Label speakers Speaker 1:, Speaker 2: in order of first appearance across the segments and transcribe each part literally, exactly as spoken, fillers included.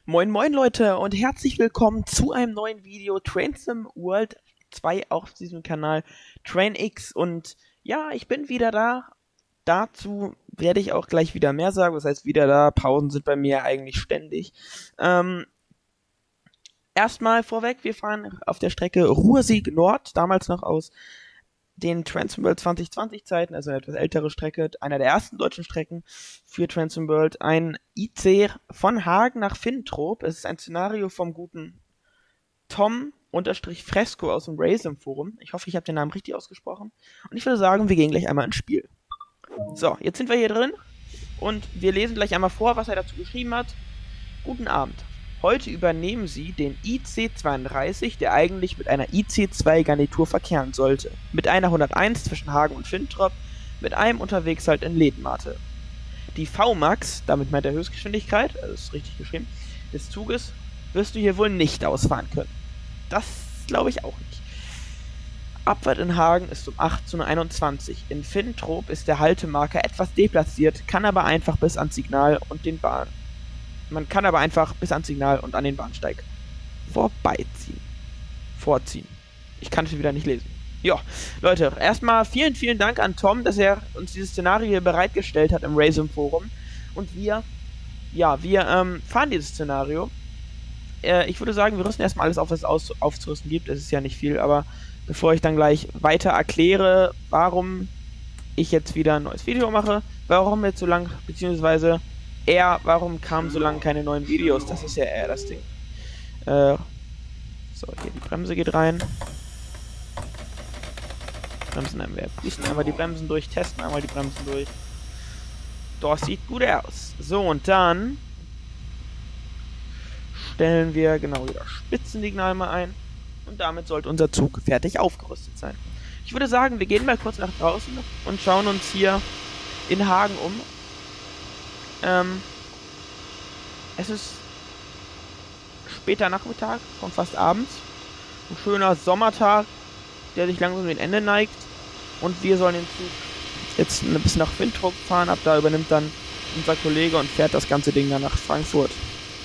Speaker 1: Moin moin Leute und herzlich willkommen zu einem neuen Video Train Sim World zwei auf diesem Kanal TrainX. Und ja, ich bin wieder da. Dazu werde ich auch gleich wieder mehr sagen. Das heißt, wieder da. Pausen sind bei mir eigentlich ständig. Ähm, erstmal vorweg, wir fahren auf der Strecke Ruhrsieg Nord, damals noch aus den Train Sim World zwanzig zwanzig Zeiten, also eine etwas ältere Strecke, einer der ersten deutschen Strecken für Train Sim World, ein I C von Hagen nach Finntrop. Es ist ein Szenario vom guten Tom unterstrich Fresco aus dem Racing Forum. Ich hoffe, ich habe den Namen richtig ausgesprochen. Und ich würde sagen, wir gehen gleich einmal ins Spiel. So, jetzt sind wir hier drin und wir lesen gleich einmal vor, was er dazu geschrieben hat. Guten Abend. Heute übernehmen Sie den I C zweiunddreißig, der eigentlich mit einer I C zwei Garnitur verkehren sollte. Mit einer hunderteins zwischen Hagen und Finntrop, mit einem unterwegs halt in Letmathe. Die V Max, damit meint er Höchstgeschwindigkeit, also ist richtig geschrieben, des Zuges wirst du hier wohl nicht ausfahren können. Das glaube ich auch nicht. Abfahrt in Hagen ist um achtzehn Uhr einundzwanzig. In Finntrop ist der Haltemarker etwas deplatziert, kann aber einfach bis ans Signal und den Bahn Man kann aber einfach bis ans Signal und an den Bahnsteig vorbeiziehen. Vorziehen. Ich kann es wieder nicht lesen. Ja, Leute, erstmal vielen, vielen Dank an Tom, dass er uns dieses Szenario hier bereitgestellt hat im Racing Forum. Und wir, ja, wir ähm, fahren dieses Szenario. Äh, ich würde sagen, wir rüsten erstmal alles auf, was es aus, aufzurüsten gibt. Es ist ja nicht viel, aber bevor ich dann gleich weiter erkläre, warum ich jetzt wieder ein neues Video mache, warum jetzt so lang, beziehungsweise er, warum kamen so lange keine neuen Videos? Das ist ja eher das Ding. Äh, so, hier die Bremse geht rein. Bremsen haben wir. Pusten einmal die Bremsen durch, testen einmal die Bremsen durch. Das sieht gut aus. So, und dann stellen wir genau wieder Spitzensignal mal ein. Und damit sollte unser Zug fertig aufgerüstet sein. Ich würde sagen, wir gehen mal kurz nach draußen und schauen uns hier in Hagen um. Ähm, es ist später Nachmittag, schon fast abends. Ein schöner Sommertag, der sich langsam dem Ende neigt. Und wir sollen den Zug jetzt ein bisschen nach Finntrop fahren. Ab da übernimmt dann unser Kollege und fährt das ganze Ding dann nach Frankfurt.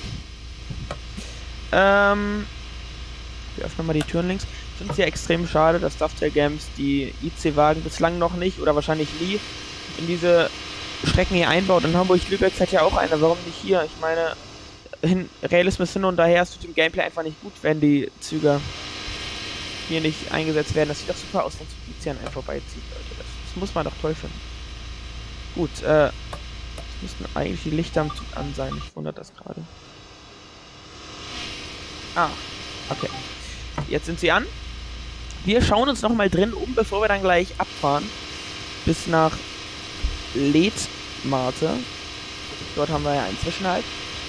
Speaker 1: Ähm, wir öffnen mal die Türen links. Ich finde es ja extrem schade, dass Dovetail Games die I C-Wagen bislang noch nicht oder wahrscheinlich nie in diese Strecken hier einbaut. In Hamburg-Lübeck fährt ja auch einer. Warum nicht hier? Ich meine, hin, Realismus hin und daher, es tut dem Gameplay einfach nicht gut, wenn die Züge hier nicht eingesetzt werden. Das sieht doch super aus, wenn Zug an einem vorbeizieht, Leute. Das, das muss man doch toll finden. Gut, äh, es müssten eigentlich die Lichter am Zug an sein. Ich wundert das gerade. Ah, okay. Jetzt sind sie an. Wir schauen uns nochmal drin um, bevor wir dann gleich abfahren. Bis nach Letmathe. Dort haben wir ja einen Zwischenhalt.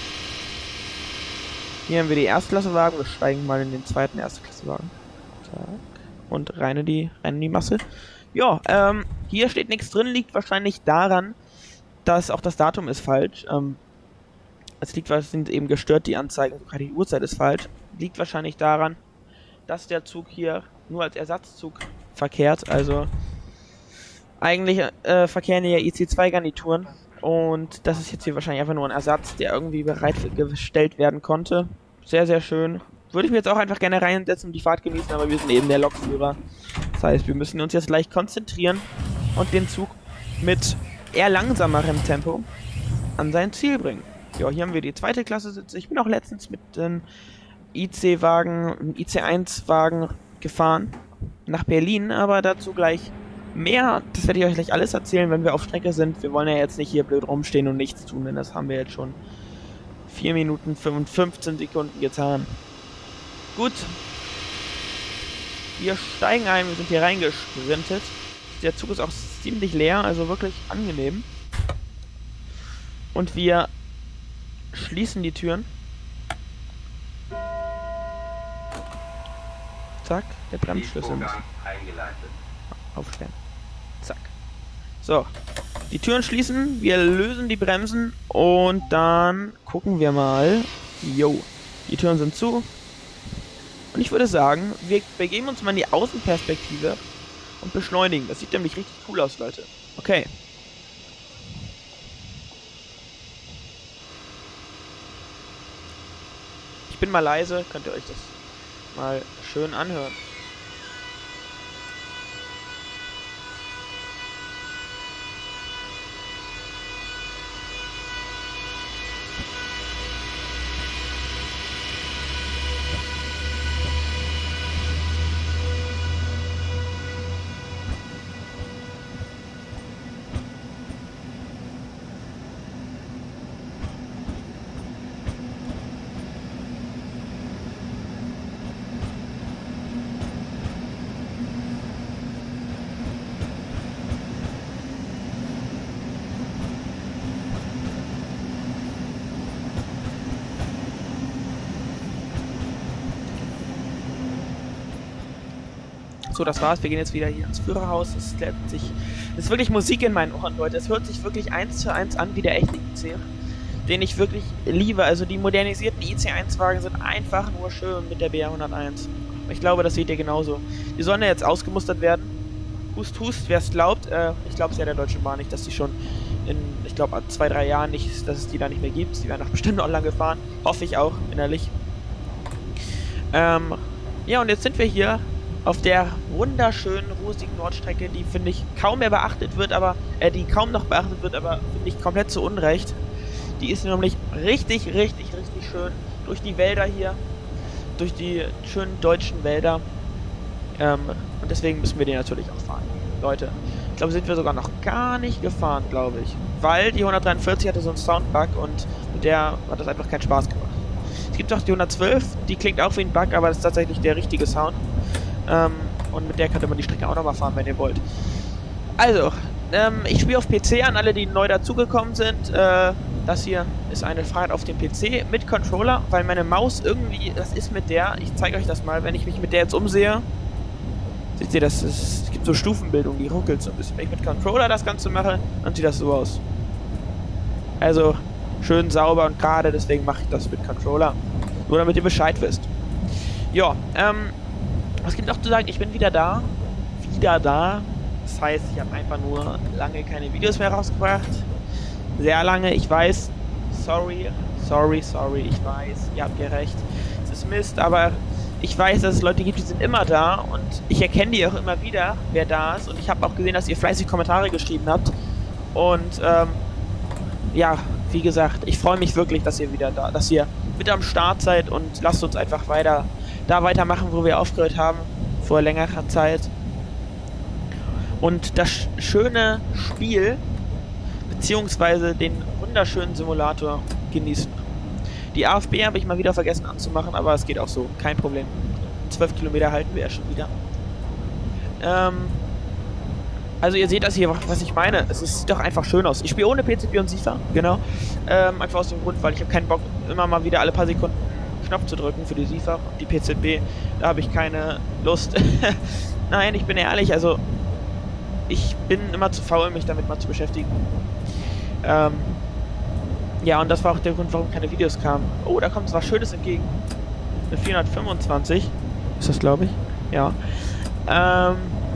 Speaker 1: Hier haben wir die Erstklassewagen. Wir steigen mal in den zweiten Erstklassewagen. Und rein in die, rein in die Masse. Ja, ähm, hier steht nichts drin. Liegt wahrscheinlich daran, dass auch das Datum ist falsch. Ähm, es liegt, es sind eben gestört, die Anzeigen. Sogar die Uhrzeit ist falsch. Liegt wahrscheinlich daran, dass der Zug hier nur als Ersatzzug verkehrt. Also eigentlich äh, verkehren hier I C zwei Garnituren und das ist jetzt hier wahrscheinlich einfach nur ein Ersatz, der irgendwie bereitgestellt werden konnte. Sehr, sehr schön. Würde ich mir jetzt auch einfach gerne reinsetzen und die Fahrt genießen, aber wir sind eben der Lokführer. Das heißt, wir müssen uns jetzt gleich konzentrieren und den Zug mit eher langsamerem Tempo an sein Ziel bringen. Ja, hier haben wir die zweite Klasse Sitze. Ich bin auch letztens mit dem I C-Wagen, I C eins Wagen gefahren nach Berlin, aber dazu gleich mehr. Das werde ich euch gleich alles erzählen, wenn wir auf Strecke sind. Wir wollen ja jetzt nicht hier blöd rumstehen und nichts tun, denn das haben wir jetzt schon vier Minuten fünfzehn Sekunden getan. Gut. Wir steigen ein, wir sind hier reingesprintet. Der Zug ist auch ziemlich leer, also wirklich angenehm. Und wir schließen die Türen. Zack, der Bremsschlüssel muss aufstellen. Zack. So, die Türen schließen, wir lösen die Bremsen und dann gucken wir mal. Jo, die Türen sind zu. Und ich würde sagen, wir begeben uns mal in die Außenperspektive und beschleunigen. Das sieht nämlich richtig cool aus, Leute. Okay. Ich bin mal leise, könnt ihr euch das mal schön anhören. So, das war's. Wir gehen jetzt wieder hier ins Führerhaus. Es lädt sich. Es ist wirklich Musik in meinen Ohren, Leute. Es hört sich wirklich eins zu eins an wie der echte I C, den ich wirklich liebe. Also die modernisierten I C eins Wagen sind einfach nur schön mit der B R hunderteins. Ich glaube, das seht ihr genauso. Die sollen ja jetzt ausgemustert werden. Hust, hust, wer es glaubt. Äh, ich glaube es ja der Deutschen Bahn nicht, dass die schon in, ich glaube, zwei, drei Jahren nicht, dass es die da nicht mehr gibt. Die werden doch bestimmt noch lang gefahren. Hoffe ich auch, innerlich. Ähm, ja, und jetzt sind wir hier auf der wunderschönen Ruhr-Sieg Nord-Strecke, die, finde ich, kaum mehr beachtet wird, aber, äh, die kaum noch beachtet wird, aber, finde ich, komplett zu Unrecht. Die ist nämlich richtig, richtig, richtig schön durch die Wälder hier, durch die schönen deutschen Wälder, ähm, und deswegen müssen wir die natürlich auch fahren. Leute, ich glaube, sind wir sogar noch gar nicht gefahren, glaube ich, weil die hundertdreiundvierzig hatte so einen Soundbug und mit der hat das einfach keinen Spaß gemacht. Es gibt auch die hundertzwölf, die klingt auch wie ein Bug, aber das ist tatsächlich der richtige Sound. Ähm, und mit der könnte man die Strecke auch nochmal fahren, wenn ihr wollt. Also, ähm, ich spiele auf P C an alle, die neu dazugekommen sind. Äh, das hier ist eine Fahrt auf dem P C mit Controller, weil meine Maus irgendwie, das ist mit der, ich zeige euch das mal, wenn ich mich mit der jetzt umsehe. Seht ihr, das ist, es gibt so Stufenbildung, die ruckelt so ein bisschen. Wenn ich mit Controller das Ganze mache, dann sieht das so aus. Also, schön sauber und gerade, deswegen mache ich das mit Controller. Nur damit ihr Bescheid wisst. Ja, ähm, was gibt noch zu sagen? Ich bin wieder da. Wieder da. Das heißt, ich habe einfach nur lange keine Videos mehr rausgebracht. Sehr lange, ich weiß. Sorry, sorry, sorry, ich weiß. Ihr habt ja recht. Es ist Mist, aber ich weiß, dass es Leute gibt, die sind immer da. Und ich erkenne die auch immer wieder, wer da ist. Und ich habe auch gesehen, dass ihr fleißig Kommentare geschrieben habt. Und, ähm, ja, wie gesagt, ich freue mich wirklich, dass ihr wieder da, dass ihr mit am Start seid und lasst uns einfach weiter da weitermachen, wo wir aufgehört haben, vor längerer Zeit. Und das schöne Spiel, beziehungsweise den wunderschönen Simulator genießen. Die A F B habe ich mal wieder vergessen anzumachen, aber es geht auch so, kein Problem. zwölf Kilometer halten wir ja schon wieder. Ähm, also ihr seht das hier, was ich meine. Es sieht doch einfach schön aus. Ich spiele ohne P C B und SIFA, genau. Ähm, einfach aus dem Grund, weil ich habe keinen Bock, immer mal wieder alle paar Sekunden Knopf zu drücken für die SIFA und die P Z B, da habe ich keine Lust. Nein, ich bin ehrlich, also ich bin immer zu faul, mich damit mal zu beschäftigen. Ähm, ja, und das war auch der Grund, warum keine Videos kamen. Oh, da kommt was Schönes entgegen. Eine vierhundertfünfundzwanzig ist das, glaube ich. Ja. Ähm,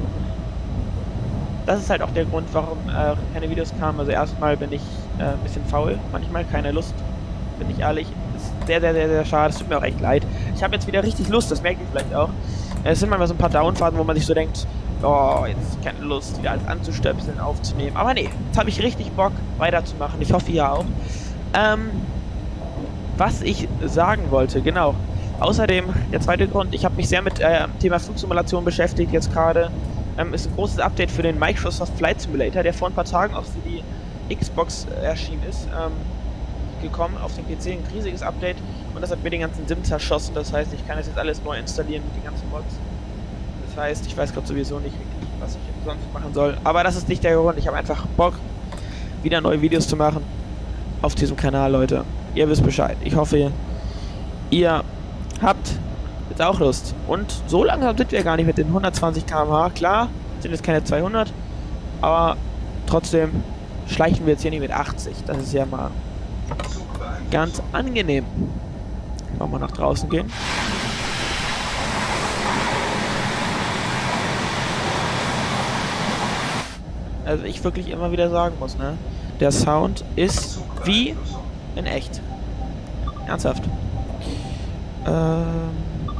Speaker 1: das ist halt auch der Grund, warum äh, keine Videos kamen. Also erstmal bin ich äh, ein bisschen faul, manchmal keine Lust, bin ich ehrlich. Sehr, sehr, sehr, sehr schade. Es tut mir auch echt leid. Ich habe jetzt wieder richtig Lust, das merkt ihr vielleicht auch. Es sind manchmal so ein paar Downfahrten, wo man sich so denkt, oh, jetzt ist keine Lust, wieder alles anzustöpseln, aufzunehmen. Aber nee, jetzt habe ich richtig Bock, weiterzumachen. Ich hoffe, ihr auch. Ähm, was ich sagen wollte, genau. Außerdem, der zweite Grund, ich habe mich sehr mit äh, dem Thema Flugsimulation beschäftigt jetzt gerade. Ähm, ist ein großes Update für den Microsoft Flight Simulator, der vor ein paar Tagen auch für die Xbox äh, erschienen ist. Ähm, gekommen auf dem P C, ein riesiges Update und das hat mir den ganzen Sim zerschossen, das heißt, ich kann das jetzt alles neu installieren mit den ganzen Mods. Das heißt, ich weiß gerade sowieso nicht wirklich, was ich sonst machen soll, aber das ist nicht der Grund, ich habe einfach Bock, wieder neue Videos zu machen auf diesem Kanal, Leute. Ihr wisst Bescheid. Ich hoffe, ihr habt jetzt auch Lust. Und so langsam sind wir gar nicht mit den hundertzwanzig Kilometer pro Stunde, klar, sind jetzt keine zweihundert, aber trotzdem schleichen wir jetzt hier nicht mit achtzig, das ist ja mal ganz angenehm. Wollen wir nach draußen gehen? Also ich wirklich immer wieder sagen muss, ne? Der Sound ist wie in echt. Ernsthaft. Ähm.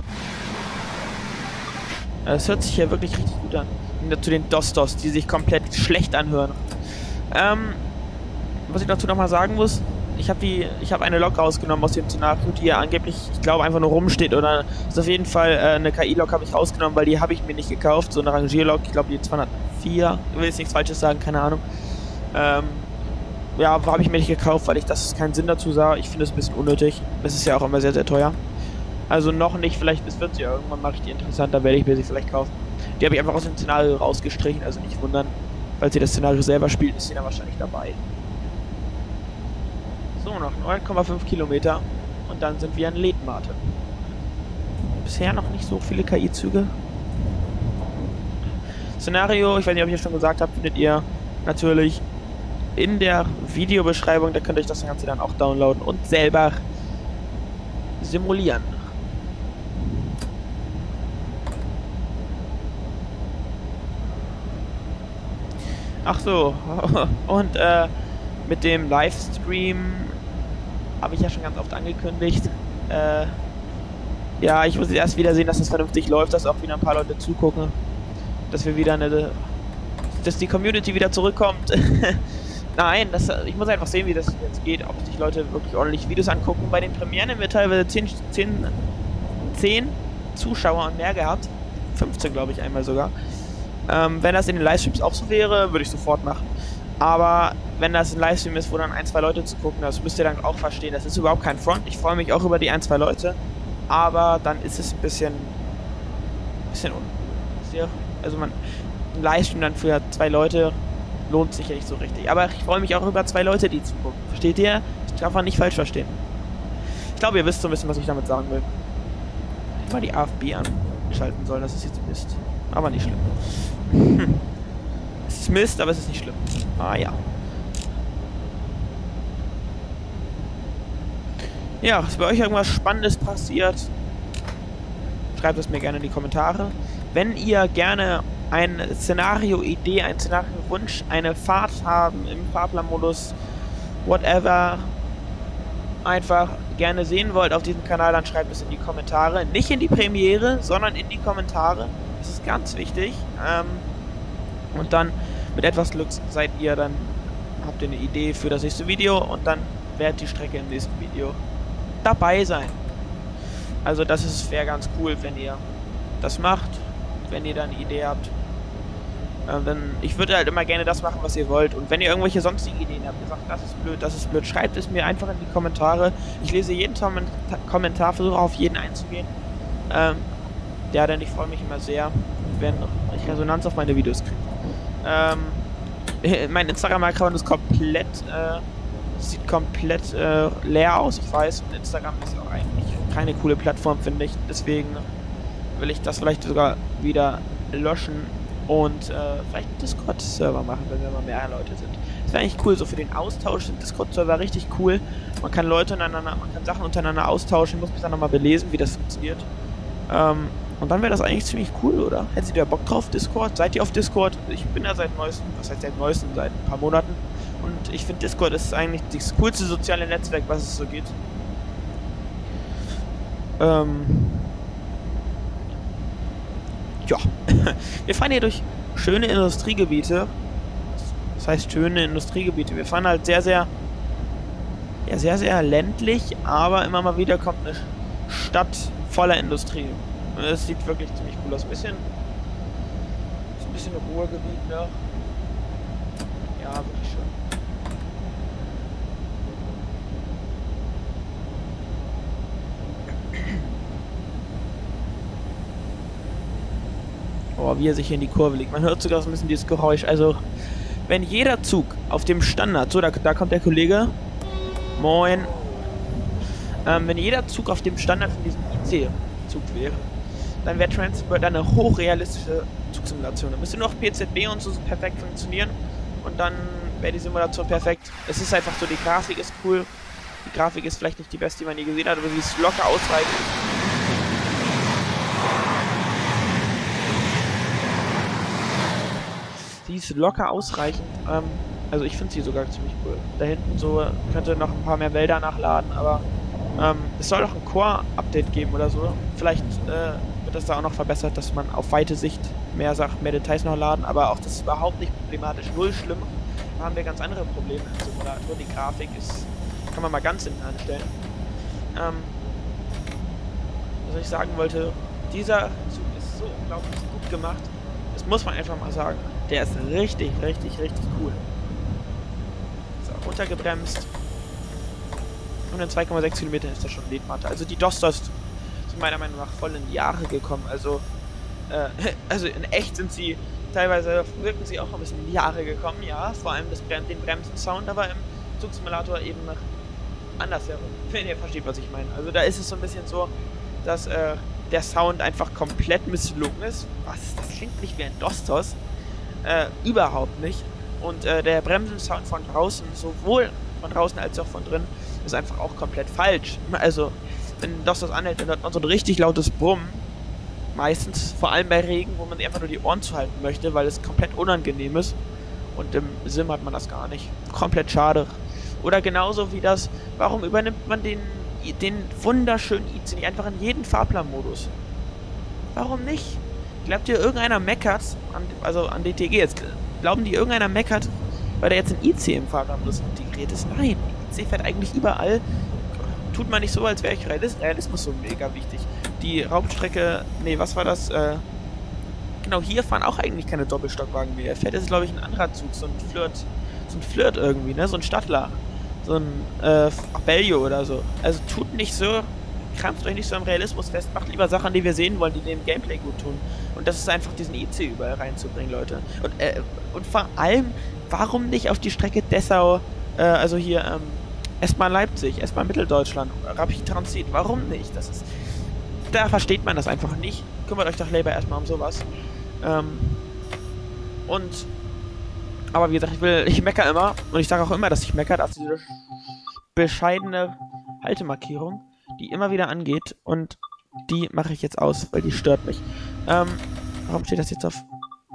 Speaker 1: Es hört sich ja wirklich richtig gut an. Zu den Dostos, die sich komplett schlecht anhören. Ähm, was ich dazu nochmal sagen muss, ich habe die, ich habe eine Lok rausgenommen aus dem Szenario, die ja angeblich, ich glaube, einfach nur rumsteht. Oder ist auf jeden Fall äh, eine K I-Lok habe ich rausgenommen, weil die habe ich mir nicht gekauft. So eine Rangierlok, ich glaube die zweihundertvier, ich will jetzt nichts Falsches sagen, keine Ahnung. Ähm, ja, habe ich mir nicht gekauft, weil ich das keinen Sinn dazu sah. Ich finde es ein bisschen unnötig. Es ist ja auch immer sehr, sehr teuer. Also noch nicht, vielleicht bis vierzig, irgendwann mache ich die interessant, dann werde ich mir sie vielleicht kaufen. Die habe ich einfach aus dem Szenario rausgestrichen, also nicht wundern. Falls ihr das Szenario selber spielt, ist sie dann wahrscheinlich dabei. So, noch neun Komma fünf Kilometer und dann sind wir in Letmate. Bisher noch nicht so viele K I-Züge. Szenario, ich weiß nicht, ob ich es schon gesagt habe, findet ihr natürlich in der Videobeschreibung. Da könnt ihr euch das Ganze dann auch downloaden und selber simulieren. Ach so, und äh, mit dem Livestream habe ich ja schon ganz oft angekündigt. Äh, ja, ich muss erst wieder sehen, dass das vernünftig läuft, dass auch wieder ein paar Leute zugucken. Dass wir wieder eine... dass die Community wieder zurückkommt. Nein, das, ich muss einfach sehen, wie das jetzt geht, ob sich Leute wirklich ordentlich Videos angucken. Bei den Premieren haben wir teilweise zehn, zehn, zehn Zuschauer und mehr gehabt. fünfzehn, glaube ich, einmal sogar. Ähm, wenn das in den Livestreams auch so wäre, würde ich sofort machen. Aber wenn das ein Livestream ist, wo dann ein, zwei Leute zu gucken, das müsst ihr dann auch verstehen. Das ist überhaupt kein Front. Ich freue mich auch über die ein, zwei Leute. Aber dann ist es ein bisschen... bisschen un... Also man... ein Livestream dann für zwei Leute lohnt sich ja nicht so richtig. Aber ich freue mich auch über zwei Leute, die zugucken. Versteht ihr? Ich darf man nicht falsch verstehen. Ich glaube, ihr wisst so ein bisschen, was ich damit sagen will. Ich mal die A F B anschalten soll, das ist jetzt Mist. Aber nicht schlimm. Es ist Mist, aber es ist nicht schlimm. Ah ja. Ja, ist bei euch irgendwas Spannendes passiert? Schreibt es mir gerne in die Kommentare. Wenn ihr gerne ein Szenario-Idee, ein Szenario-Wunsch, eine Fahrt haben im Fahrplanmodus, whatever, einfach gerne sehen wollt auf diesem Kanal, dann schreibt es in die Kommentare. Nicht in die Premiere, sondern in die Kommentare. Das ist ganz wichtig. Ähm, und dann mit etwas Glück seid ihr dann, habt ihr eine Idee für das nächste Video und dann wird die Strecke im nächsten Video dabei sein. Also das ist wäre ganz cool, wenn ihr das macht, wenn ihr da eine Idee habt. Ähm, dann, ich würde halt immer gerne das machen, was ihr wollt. Und wenn ihr irgendwelche sonstigen Ideen habt, ihr sagt, das ist blöd, das ist blöd, schreibt es mir einfach in die Kommentare. Ich lese jeden Kommentar, versuche auf jeden einzugehen. Ähm, ja, denn ich freue mich immer sehr, wenn ich Resonanz auf meine Videos kriege. Ähm, mein Instagram-Account ist komplett, äh, sieht komplett äh, leer aus, ich weiß. Und Instagram ist auch eigentlich keine coole Plattform, finde ich. Deswegen will ich das vielleicht sogar wieder löschen und äh, vielleicht einen Discord-Server machen, wenn wir mal mehr Leute sind. Das wäre eigentlich cool, so für den Austausch sind Discord-Server richtig cool. Man kann Leute untereinander, man kann Sachen untereinander austauschen, muss mich dann nochmal belesen, wie das funktioniert. Ähm, und dann wäre das eigentlich ziemlich cool, oder? Hättet ihr Bock drauf, Discord? Seid ihr auf Discord? Ich bin ja seit neuestem, was heißt seit neuestem, seit ein paar Monaten. Und ich finde Discord ist eigentlich das coolste soziale Netzwerk, was es so gibt. Ähm... Ja, wir fahren hier durch schöne Industriegebiete. Das heißt schöne Industriegebiete. Wir fahren halt sehr, sehr, ja, sehr, sehr ländlich, aber immer mal wieder kommt eine Stadt voller Industrie. Und das sieht wirklich ziemlich cool aus. Ein bisschen, ist ein bisschen Ruhrgebiet, ne? Ja, wirklich schön. Oh, wie er sich hier in die Kurve legt. Man hört sogar so ein bisschen dieses Geräusch. Also, wenn jeder Zug auf dem Standard... So, da, da kommt der Kollege. Moin. Ähm, wenn jeder Zug auf dem Standard von diesem I C-Zug wäre, dann wäre Transport eine hochrealistische Zugsimulation. Dann müsste nur noch P Z B und so perfekt funktionieren. Und dann wäre die Simulation perfekt. Es ist einfach so, die Grafik ist cool. Die Grafik ist vielleicht nicht die beste, die man je gesehen hat, aber sie ist locker ausreichend. Die ist locker ausreichend. Ähm, also ich finde sie sogar ziemlich cool. Da hinten so könnte noch ein paar mehr Wälder nachladen, aber Ähm, es soll auch ein Core-Update geben oder so. Vielleicht äh, wird das da auch noch verbessert, dass man auf weite Sicht mehr Sachen, mehr Details noch laden, aber auch das ist überhaupt nicht problematisch, null schlimm. Da haben wir ganz andere Probleme im Simulator. Die Grafik ist, kann man mal ganz hinten anstellen. Ähm, was ich sagen wollte, dieser Zug ist so unglaublich gut gemacht. Das muss man einfach mal sagen. Der ist richtig, richtig, richtig cool. So, runtergebremst. Und in zwei Komma sechs Kilometern ist das schon Leadmatte. Also die Dostos sind meiner Meinung nach voll in die Jahre gekommen. Also, äh, also in echt sind sie, teilweise wirken sie auch ein bisschen in die Jahre gekommen, ja. Vor allem das Brem den Bremsen-Sound, aber im Zugsimulator eben andersherum. Wenn ihr versteht, was ich meine. Also da ist es so ein bisschen so, dass äh, der Sound einfach komplett misslungen ist. Was? Das klingt nicht wie ein Dostos. Äh, überhaupt nicht. Und äh, der Bremsen-Sound von draußen, sowohl von draußen als auch von drin, ist einfach auch komplett falsch. Also, wenn das das anhält, dann hört man so ein richtig lautes Brummen. Meistens, vor allem bei Regen, wo man einfach nur die Ohren zuhalten möchte, weil es komplett unangenehm ist. Und im Sim hat man das gar nicht. Komplett schade. Oder genauso wie das, warum übernimmt man den, den wunderschönen I C nicht einfach in jeden Fahrplanmodus? Warum nicht? Glaubt ihr, irgendeiner meckert, an, also an D T G jetzt, glauben die, irgendeiner meckert, weil da jetzt ein I C im Fahrplanmodus integriert ist? Nein, I C fährt eigentlich überall. Tut man nicht so, als wäre ich Realist Realismus so mega wichtig. Die Raumstrecke, nee, was war das? Äh, genau, hier fahren auch eigentlich keine Doppelstockwagen mehr. Fährt jetzt, glaube ich, ein anderer Zug, so ein Flirt, so ein Flirt irgendwie, ne? So ein Stadtler. So ein, äh, Abellio oder so. Also tut nicht so, krampft euch nicht so am Realismus fest, macht lieber Sachen, die wir sehen wollen, die dem Gameplay gut tun. Und das ist einfach, diesen I C überall reinzubringen, Leute. Und, äh, und vor allem, warum nicht auf die Strecke Dessau, äh, also hier, ähm, S-Bahn Leipzig, S-Bahn Mitteldeutschland, Rapid Transit, warum nicht? Das ist, da versteht man das einfach nicht. Kümmert euch doch lieber erstmal um sowas. Ähm, und, aber wie gesagt, ich will, ich meckere immer, und ich sage auch immer, dass ich meckere, dass diese bescheidene Haltemarkierung, die immer wieder angeht, und die mache ich jetzt aus, weil die stört mich. Ähm, warum steht das jetzt auf,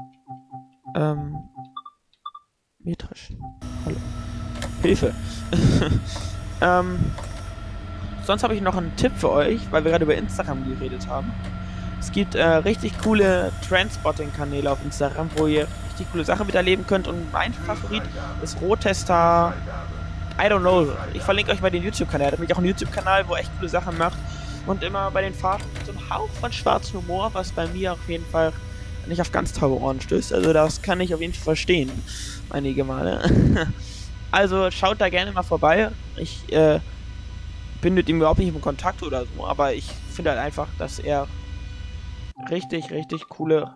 Speaker 1: ähm, metrisch? Hallo. Hilfe. ähm, sonst habe ich noch einen Tipp für euch, weil wir gerade über Instagram geredet haben. Es gibt äh, richtig coole Trendspotting-Kanäle auf Instagram, wo ihr richtig coole Sachen miterleben könnt. Und mein Favorit ist Rohtester. I don't know. Ich verlinke euch mal den YouTube-Kanal. Er hat nämlich auch einen YouTube-Kanal, wo er echt coole Sachen macht. Und immer bei den Fahrten so ein Hauch von schwarzem Humor, was bei mir auf jeden Fall nicht auf ganz taube Ohren stößt. Also das kann ich auf jeden Fall verstehen. Einige Male. Also schaut da gerne mal vorbei. Ich äh, bin mit ihm überhaupt nicht im Kontakt oder so, aber ich finde halt einfach, dass er richtig, richtig coole...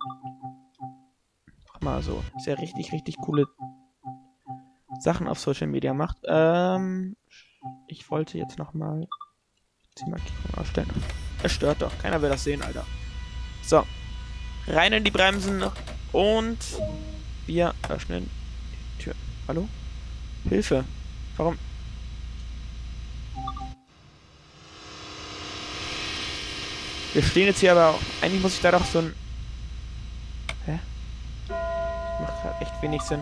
Speaker 1: Mach mal so. Dass er richtig, richtig coole Sachen auf Social Media macht. Ähm, ich wollte jetzt nochmal die Markierung ausstellen. Es stört doch. Keiner will das sehen, Alter. So. Rein in die Bremsen und wir öffnen die Tür. Hallo? Hilfe. Warum? Wir stehen jetzt hier aber auch... Eigentlich muss ich da doch so ein... Hä? Das macht gerade echt wenig Sinn.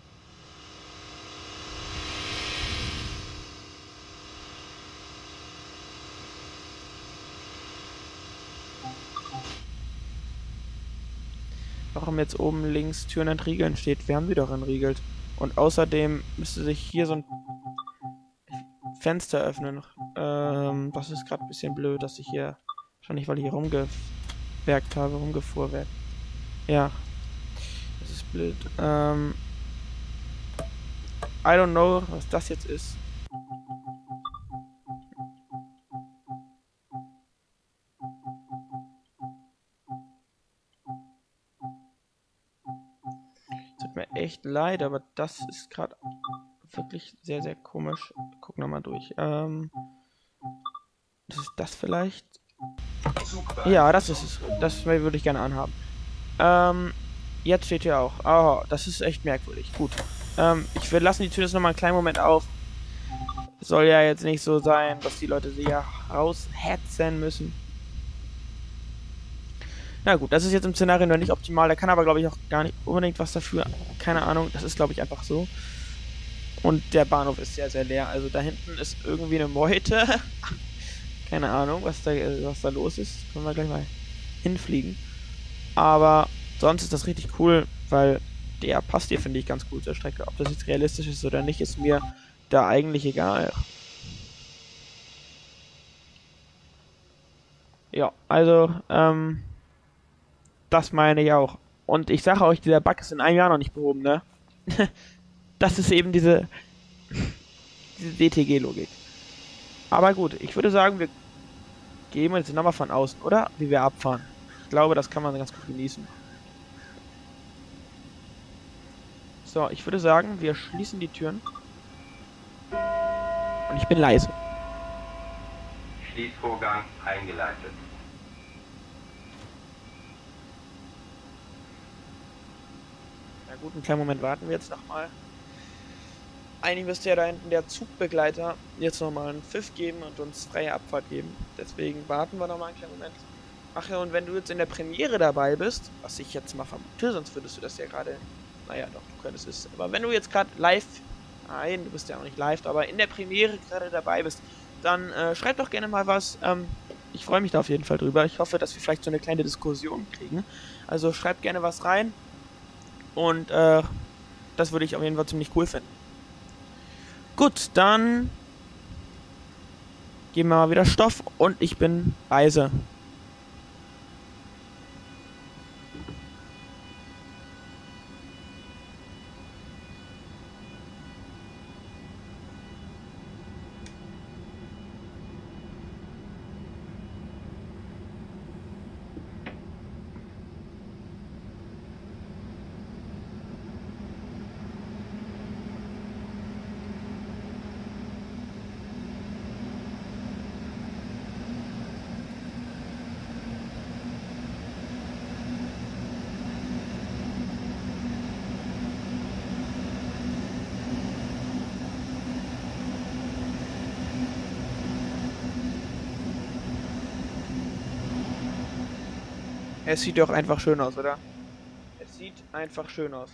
Speaker 1: Warum jetzt oben links Türen entriegeln steht? Wir haben sie doch entriegelt. Und außerdem müsste sich hier so ein Fenster öffnen. Ähm, das ist gerade ein bisschen blöd, dass ich hier... Wahrscheinlich, weil ich hier rumgewerkt habe, rumgefuhrwerkt. Ja. Das ist blöd. Ähm... I don't know, was das jetzt ist. Tut mir echt leid, aber das ist gerade wirklich sehr, sehr komisch. Guck nochmal durch. Ähm... Das ist das vielleicht? Ja, das ist es. Das würde ich gerne anhaben. Ähm, jetzt steht hier auch. Oh, das ist echt merkwürdig. Gut. Ähm, ich will lassen die Tür jetzt nochmal einen kleinen Moment auf. Soll ja jetzt nicht so sein, dass die Leute sie ja raushetzen müssen. Na gut, das ist jetzt im Szenario noch nicht optimal. Da kann aber, glaube ich, auch gar nicht unbedingt was dafür. Keine Ahnung. Das ist, glaube ich, einfach so. Und der Bahnhof ist sehr, sehr leer. Also da hinten ist irgendwie eine Meute. Keine Ahnung, was da, was da los ist. Können wir gleich mal hinfliegen. Aber sonst ist das richtig cool, weil der passt hier, finde ich, ganz gut zur Strecke. Ob das jetzt realistisch ist oder nicht, ist mir da eigentlich egal. Ja, also, ähm, das meine ich auch. Und ich sage euch, dieser Bug ist in einem Jahr noch nicht behoben, ne? Das ist eben diese, diese D T G-Logik. Aber gut, ich würde sagen, wir gehen jetzt nochmal von außen, oder? Wie wir abfahren. Ich glaube, das kann man ganz gut genießen. So, ich würde sagen, wir schließen die Türen. Und ich bin leise.
Speaker 2: Schließvorgang eingeleitet.
Speaker 1: Na gut, einen kleinen Moment warten wir jetzt nochmal. Eigentlich müsste ja da hinten der Zugbegleiter jetzt nochmal einen Pfiff geben und uns freie Abfahrt geben. Deswegen warten wir nochmal einen kleinen Moment. Ach ja, und wenn du jetzt in der Premiere dabei bist, was ich jetzt mal vermute, sonst würdest du das ja gerade... Naja, doch, du könntest es. Aber wenn du jetzt gerade live... Nein, du bist ja auch nicht live, aber in der Premiere gerade dabei bist, dann äh, schreib doch gerne mal was. Ähm, ich freue mich da auf jeden Fall drüber. Ich hoffe, dass wir vielleicht so eine kleine Diskussion kriegen. Also schreibt gerne was rein. Und äh, das würde ich auf jeden Fall ziemlich cool finden. Gut, dann geben wir mal wieder Stoff und ich bin leise. Es sieht doch einfach schön aus, oder? Es sieht einfach schön aus.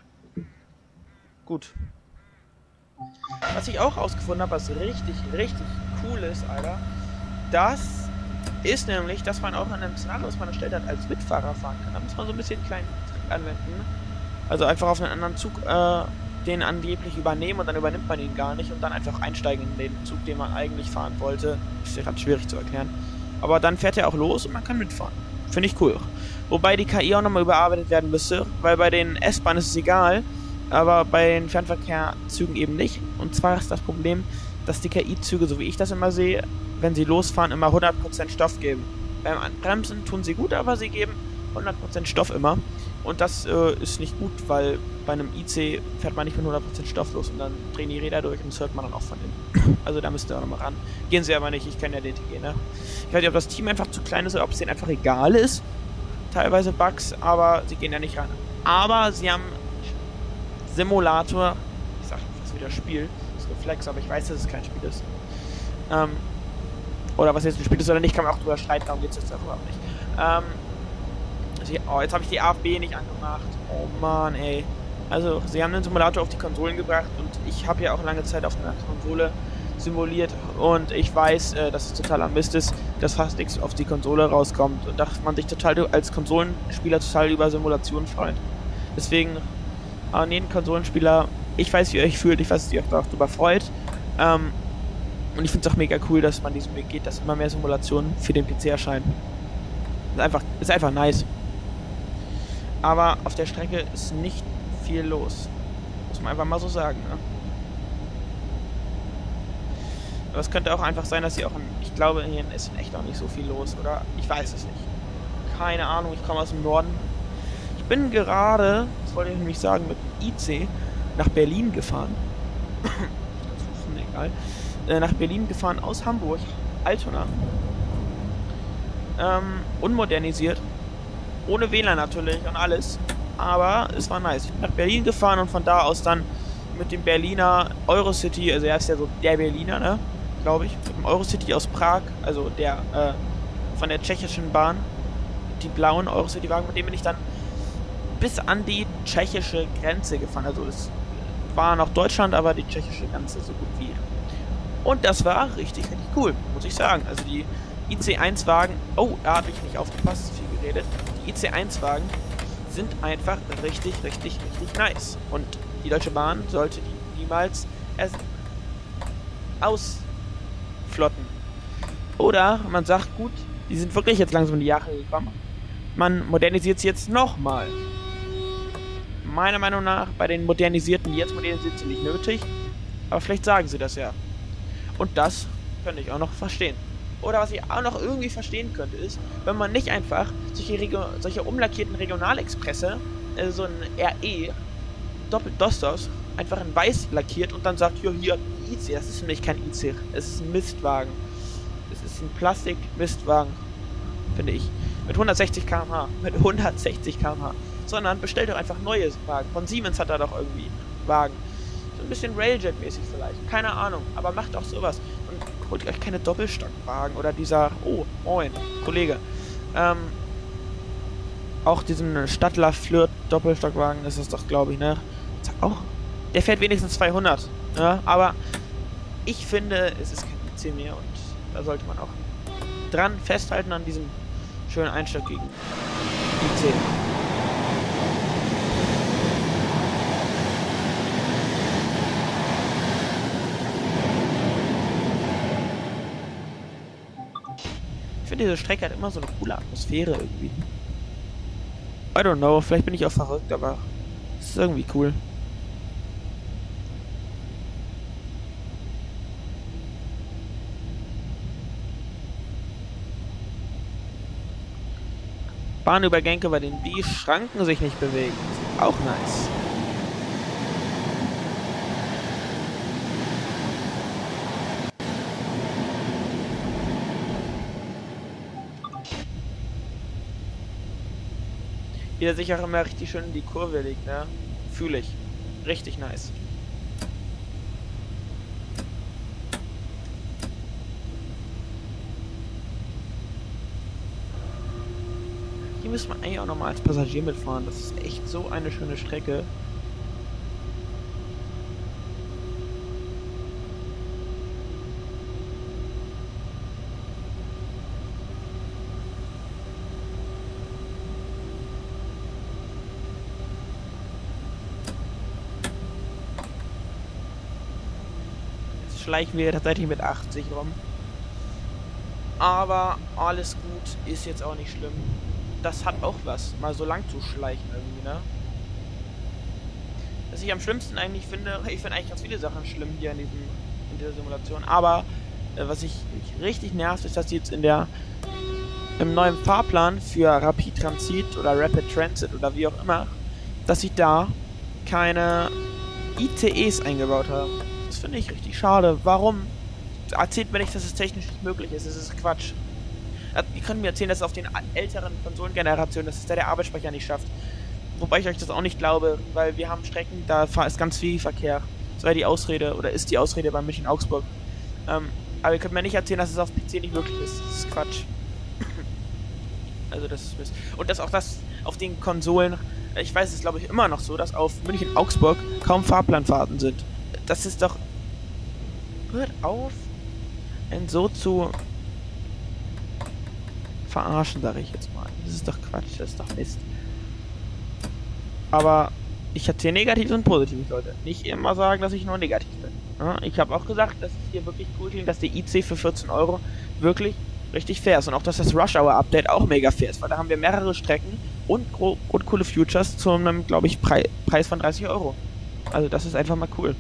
Speaker 1: Gut. Was ich auch ausgefunden habe, was richtig, richtig cool ist, Alter, das ist nämlich, dass man auch an einem Szenario, was man erstellt hat, als Mitfahrer fahren kann. Da muss man so ein bisschen einen kleinen Trick anwenden. Also einfach auf einen anderen Zug äh, den angeblich übernehmen und dann übernimmt man ihn gar nicht und dann einfach einsteigen in den Zug, den man eigentlich fahren wollte. Ist ja gerade schwierig zu erklären. Aber dann fährt er auch los und man kann mitfahren. Finde ich cool. Wobei die K I auch nochmal überarbeitet werden müsste, weil bei den S-Bahnen ist es egal, aber bei den Fernverkehrszügen eben nicht. Und zwar ist das Problem, dass die K I-Züge, so wie ich das immer sehe, wenn sie losfahren, immer hundert Prozent Stoff geben. Beim Bremsen tun sie gut, aber sie geben hundert Prozent Stoff immer. Und das äh, ist nicht gut, weil bei einem I C fährt man nicht mit hundert Prozent Stoff los und dann drehen die Räder durch und das hört man dann auch von innen. Also da müsst ihr auch nochmal ran. Gehen sie aber nicht, ich kenne ja D T G, ne? Ich weiß nicht, ob das Team einfach zu klein ist oder ob es denen einfach egal ist. Teilweise Bugs, aber sie gehen ja nicht ran. Aber sie haben Simulator, ich sag fast wieder Spiel, das ist Reflex, aber ich weiß, dass es kein Spiel ist. Ähm, oder was jetzt ein Spiel ist oder nicht, kann man auch drüber streiten, darum geht es jetzt überhaupt nicht. Ähm, Oh, jetzt habe ich die A F B nicht angemacht. Oh Mann, ey. Also, sie haben den Simulator auf die Konsolen gebracht und ich habe ja auch lange Zeit auf einer Konsole simuliert und ich weiß, äh, dass es totaler Mist ist, dass fast nichts auf die Konsole rauskommt und dass man sich total als Konsolenspieler total über Simulationen freut. Deswegen, an jeden Konsolenspieler, ich weiß, wie ihr euch fühlt, ich weiß, dass ihr euch darüber freut. Ähm, und ich finde es auch mega cool, dass man diesen Weg geht, dass immer mehr Simulationen für den P C erscheinen. Ist einfach, ist einfach nice. Aber auf der Strecke ist nicht viel los. Muss man einfach mal so sagen, ne? Aber es könnte auch einfach sein, dass sie auch in, ich glaube, hier ist echt auch nicht so viel los, oder? Ich weiß es nicht. Keine Ahnung, ich komme aus dem Norden. Ich bin gerade, das wollte ich nämlich sagen, mit dem I C nach Berlin gefahren. Das ist mir egal. Äh, nach Berlin gefahren aus Hamburg, Altona. Ähm, unmodernisiert. Ohne W L A N natürlich und alles. Aber es war nice. Ich bin nach Berlin gefahren und von da aus dann mit dem Berliner Eurocity, also er ist ja so der Berliner, ne? Glaube ich. Mit dem Eurocity aus Prag, also der, äh, von der tschechischen Bahn. Die blauen Eurocity-Wagen, mit dem bin ich dann bis an die tschechische Grenze gefahren. Also es war noch Deutschland, aber die tschechische Grenze so gut wie. Und das war richtig, richtig cool, muss ich sagen. Also die I C eins Wagen, oh, da hatte ich nicht aufgepasst, viel geredet. Die I C eins Wagen sind einfach richtig, richtig, richtig nice. Und die Deutsche Bahn sollte die niemals erst ausflotten. Oder man sagt, gut, die sind wirklich jetzt langsam in die Jahre gekommen. Man modernisiert sie jetzt nochmal. Meiner Meinung nach, bei den modernisierten, die jetzt modernisiert sind, nicht nötig. Aber vielleicht sagen sie das ja. Und das könnte ich auch noch verstehen. Oder was ich auch noch irgendwie verstehen könnte, ist, wenn man nicht einfach solche, Regio solche umlackierten Regionalexpresse, äh, so ein R E, doppelt Dostos, einfach in weiß lackiert und dann sagt, ja, hier, I C. Das ist nämlich kein I C. Es ist ein Mistwagen. Es ist ein Plastik-Mistwagen, finde ich. Mit hundertsechzig Kilometer pro Stunde. Mit hundertsechzig Kilometer pro Stunde. Sondern bestellt doch einfach neue Wagen. Von Siemens hat da doch irgendwie Wagen. So ein bisschen Railjet-mäßig vielleicht. Keine Ahnung. Aber macht auch sowas. Und holt euch keine Doppelstockwagen. Oder dieser... Oh, moin, Kollege. Ähm... Auch diesen Stadler Flirt Doppelstockwagen ist es doch, glaube ich, ne? Auch. Der fährt wenigstens zweihundert. Ja, aber ich finde, es ist kein I C mehr und da sollte man auch dran festhalten an diesem schönen einstöckigen I C. Ich finde, diese Strecke hat immer so eine coole Atmosphäre irgendwie. I don't know, vielleicht bin ich auch verrückt, aber es ist irgendwie cool. Bahnübergänge, bei denen die Schranken sich nicht bewegen. Auch nice. Wie der sich auch immer richtig schön in die Kurve legt, ne? Fühle ich. Richtig nice. Hier müssen wir eigentlich auch nochmal als Passagier mitfahren. Das ist echt so eine schöne Strecke. Jetzt schleichen wir tatsächlich mit achtzig rum. Aber alles gut, ist jetzt auch nicht schlimm. Das hat auch was, mal so lang zu schleichen irgendwie, ne? Was ich am schlimmsten eigentlich finde, ich finde eigentlich ganz viele Sachen schlimm hier in, diesem, in dieser Simulation, aber äh, was ich mich richtig nervt, ist, dass die jetzt in der im neuen Fahrplan für Rapid Transit oder Rapid Transit oder wie auch immer, dass sie da keine I C Es eingebaut haben. Das finde ich richtig schade. Warum? Erzählt mir nicht, dass es technisch nicht möglich ist. Das ist Quatsch. Ihr könnt mir erzählen, dass es auf den älteren Konsolengenerationen, dass es da der Arbeitsspeicher nicht schafft. Wobei ich euch das auch nicht glaube, weil wir haben Strecken, da ist ganz viel Verkehr. Das war die Ausrede, oder ist die Ausrede bei München Augsburg. Ähm, aber ihr könnt mir nicht erzählen, dass es auf P C nicht möglich ist. Das ist Quatsch. Also das ist Mist. Und dass auch das auf den Konsolen, ich weiß es glaube ich immer noch so, dass auf München Augsburg kaum Fahrplanfahrten sind. Das ist doch... Hört auf, einen so zu... verarschen, sage ich jetzt mal. Das ist doch Quatsch, das ist doch Mist. Aber ich erzähle Negatives und Positives, Leute. Nicht immer sagen, dass ich nur negativ bin. Ja, ich habe auch gesagt, dass es hier wirklich cool klingt, dass der I C für vierzehn Euro wirklich richtig fair ist. Und auch, dass das Rush Hour Update auch mega fair ist, weil da haben wir mehrere Strecken und, und coole Futures zu einem, glaube ich, Pre Preis von dreißig Euro. Also das ist einfach mal cool.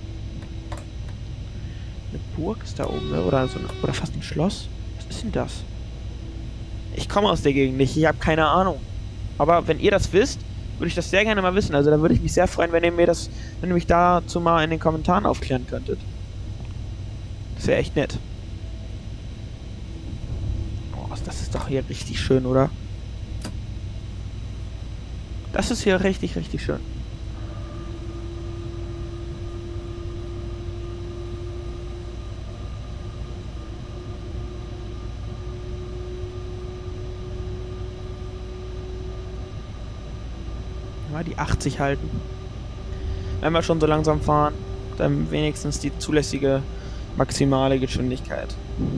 Speaker 1: Eine Burg ist da oben, ne? Oder, so eine, oder fast ein Schloss. Was ist denn das? Ich komme aus der Gegend nicht, ich habe keine Ahnung. Aber wenn ihr das wisst, würde ich das sehr gerne mal wissen. Also da würde ich mich sehr freuen, wenn ihr mir das, wenn ihr mich dazu mal in den Kommentaren aufklären könntet. Das wäre echt nett. Oh, das ist doch hier richtig schön, oder? Das ist hier richtig, richtig schön. Die achtzig halten. wenn wir schon so langsam fahren, dann wenigstens die zulässige maximale Geschwindigkeit.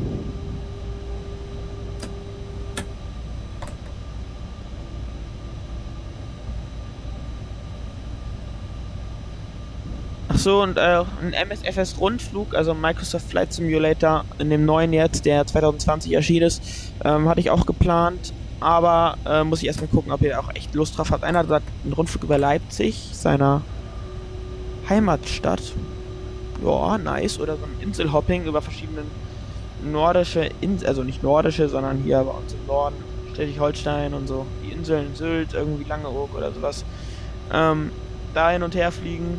Speaker 1: Achso, und äh, ein M S F S-Rundflug, also Microsoft Flight Simulator, in dem neuen jetzt, der zwanzig zwanzig erschienen ist, ähm, hatte ich auch geplant, aber äh, muss ich erstmal gucken, ob ihr auch echt Lust drauf habt. Einer sagt, ein Rundflug über Leipzig, seiner Heimatstadt. Ja, nice. Oder so ein Inselhopping über verschiedene nordische Inseln, also nicht nordische, sondern hier bei uns im Norden, Schleswig-Holstein und so, die Inseln, Sylt, irgendwie Langeoog oder sowas, ähm, da hin und her fliegen.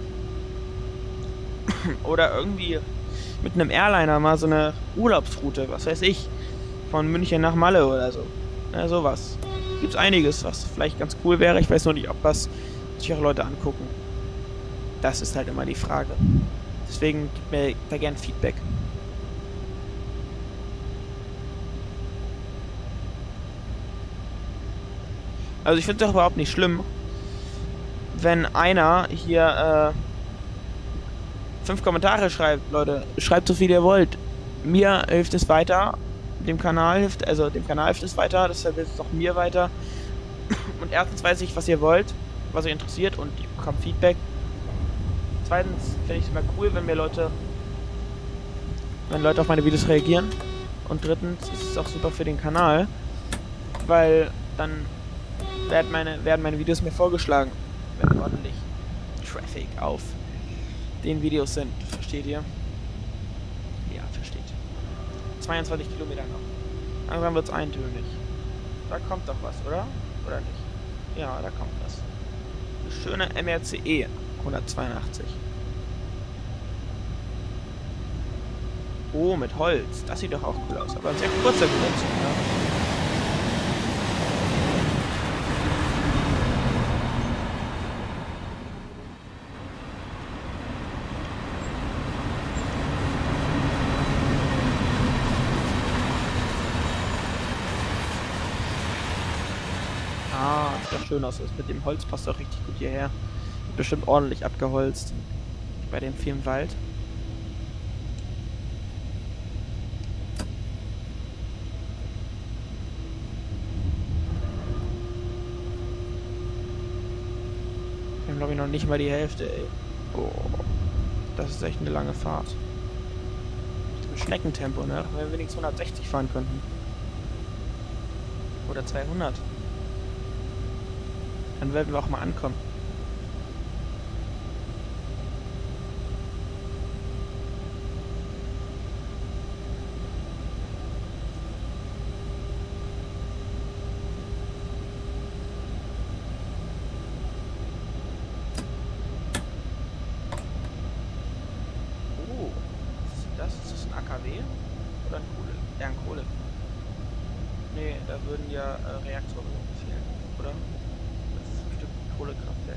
Speaker 1: Oder irgendwie mit einem Airliner mal so eine Urlaubsroute, was weiß ich, von München nach Malle oder so. Ja, sowas. Gibt's einiges, was vielleicht ganz cool wäre. Ich weiß nur nicht, ob was sich auch Leute angucken. Das ist halt immer die Frage. Deswegen gib mir da gern Feedback. Also ich finde es auch überhaupt nicht schlimm, wenn einer hier äh, fünf Kommentare schreibt. Leute, schreibt so viel ihr wollt. Mir hilft es weiter, dem Kanal hilft, also dem Kanal hilft es weiter, deshalb hilft es auch mir weiter. Und erstens weiß ich, was ihr wollt, was euch interessiert und ich bekomme Feedback. Zweitens finde ich es immer cool, wenn mir Leute, wenn Leute auf meine Videos reagieren. Und drittens ist es auch super für den Kanal, weil dann werden meine, werden meine Videos mir vorgeschlagen, wenn ordentlich Traffic auf den Videos sind. Versteht ihr? Ja, versteht. zweiundzwanzig Kilometer noch. Langsam wird es eintönig. Da kommt doch was, oder? Oder nicht? Ja, da kommt was. Eine schöne M R C E hundertzweiundachtzig. Oh, mit Holz. Das sieht doch auch cool aus. Aber ein sehr kurzer Benutzung, ja. Ah, sieht doch schön aus. Das mit dem Holz passt auch richtig gut hierher. Wird bestimmt ordentlich abgeholzt. Bei dem vielen Wald. Wir haben, glaube ich, noch nicht mal die Hälfte, ey. Oh, das ist echt eine lange Fahrt. Mit Schneckentempo, ne? Wenn wir wenigstens hundertsechzig fahren könnten. Oder zweihundert. Dann werden wir auch mal ankommen. Oh, was ist das? Ist das ein A K W? Oder ein Kohle? Ja, ein Kohle. Nee, da würden ja äh, Reaktoren fehlen, oder? Das ist ein Stück Kohlekraftwerk.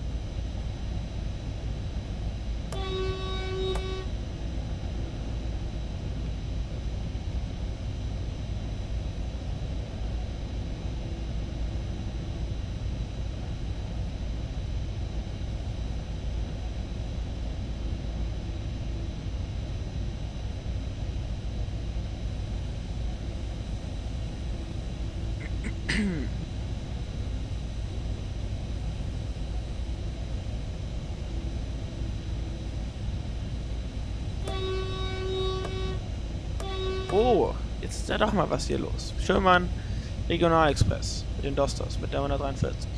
Speaker 1: Oh, jetzt ist ja doch mal was hier los. Schirmann Regionalexpress mit den Dosters, mit der hundertdreiundvierzig.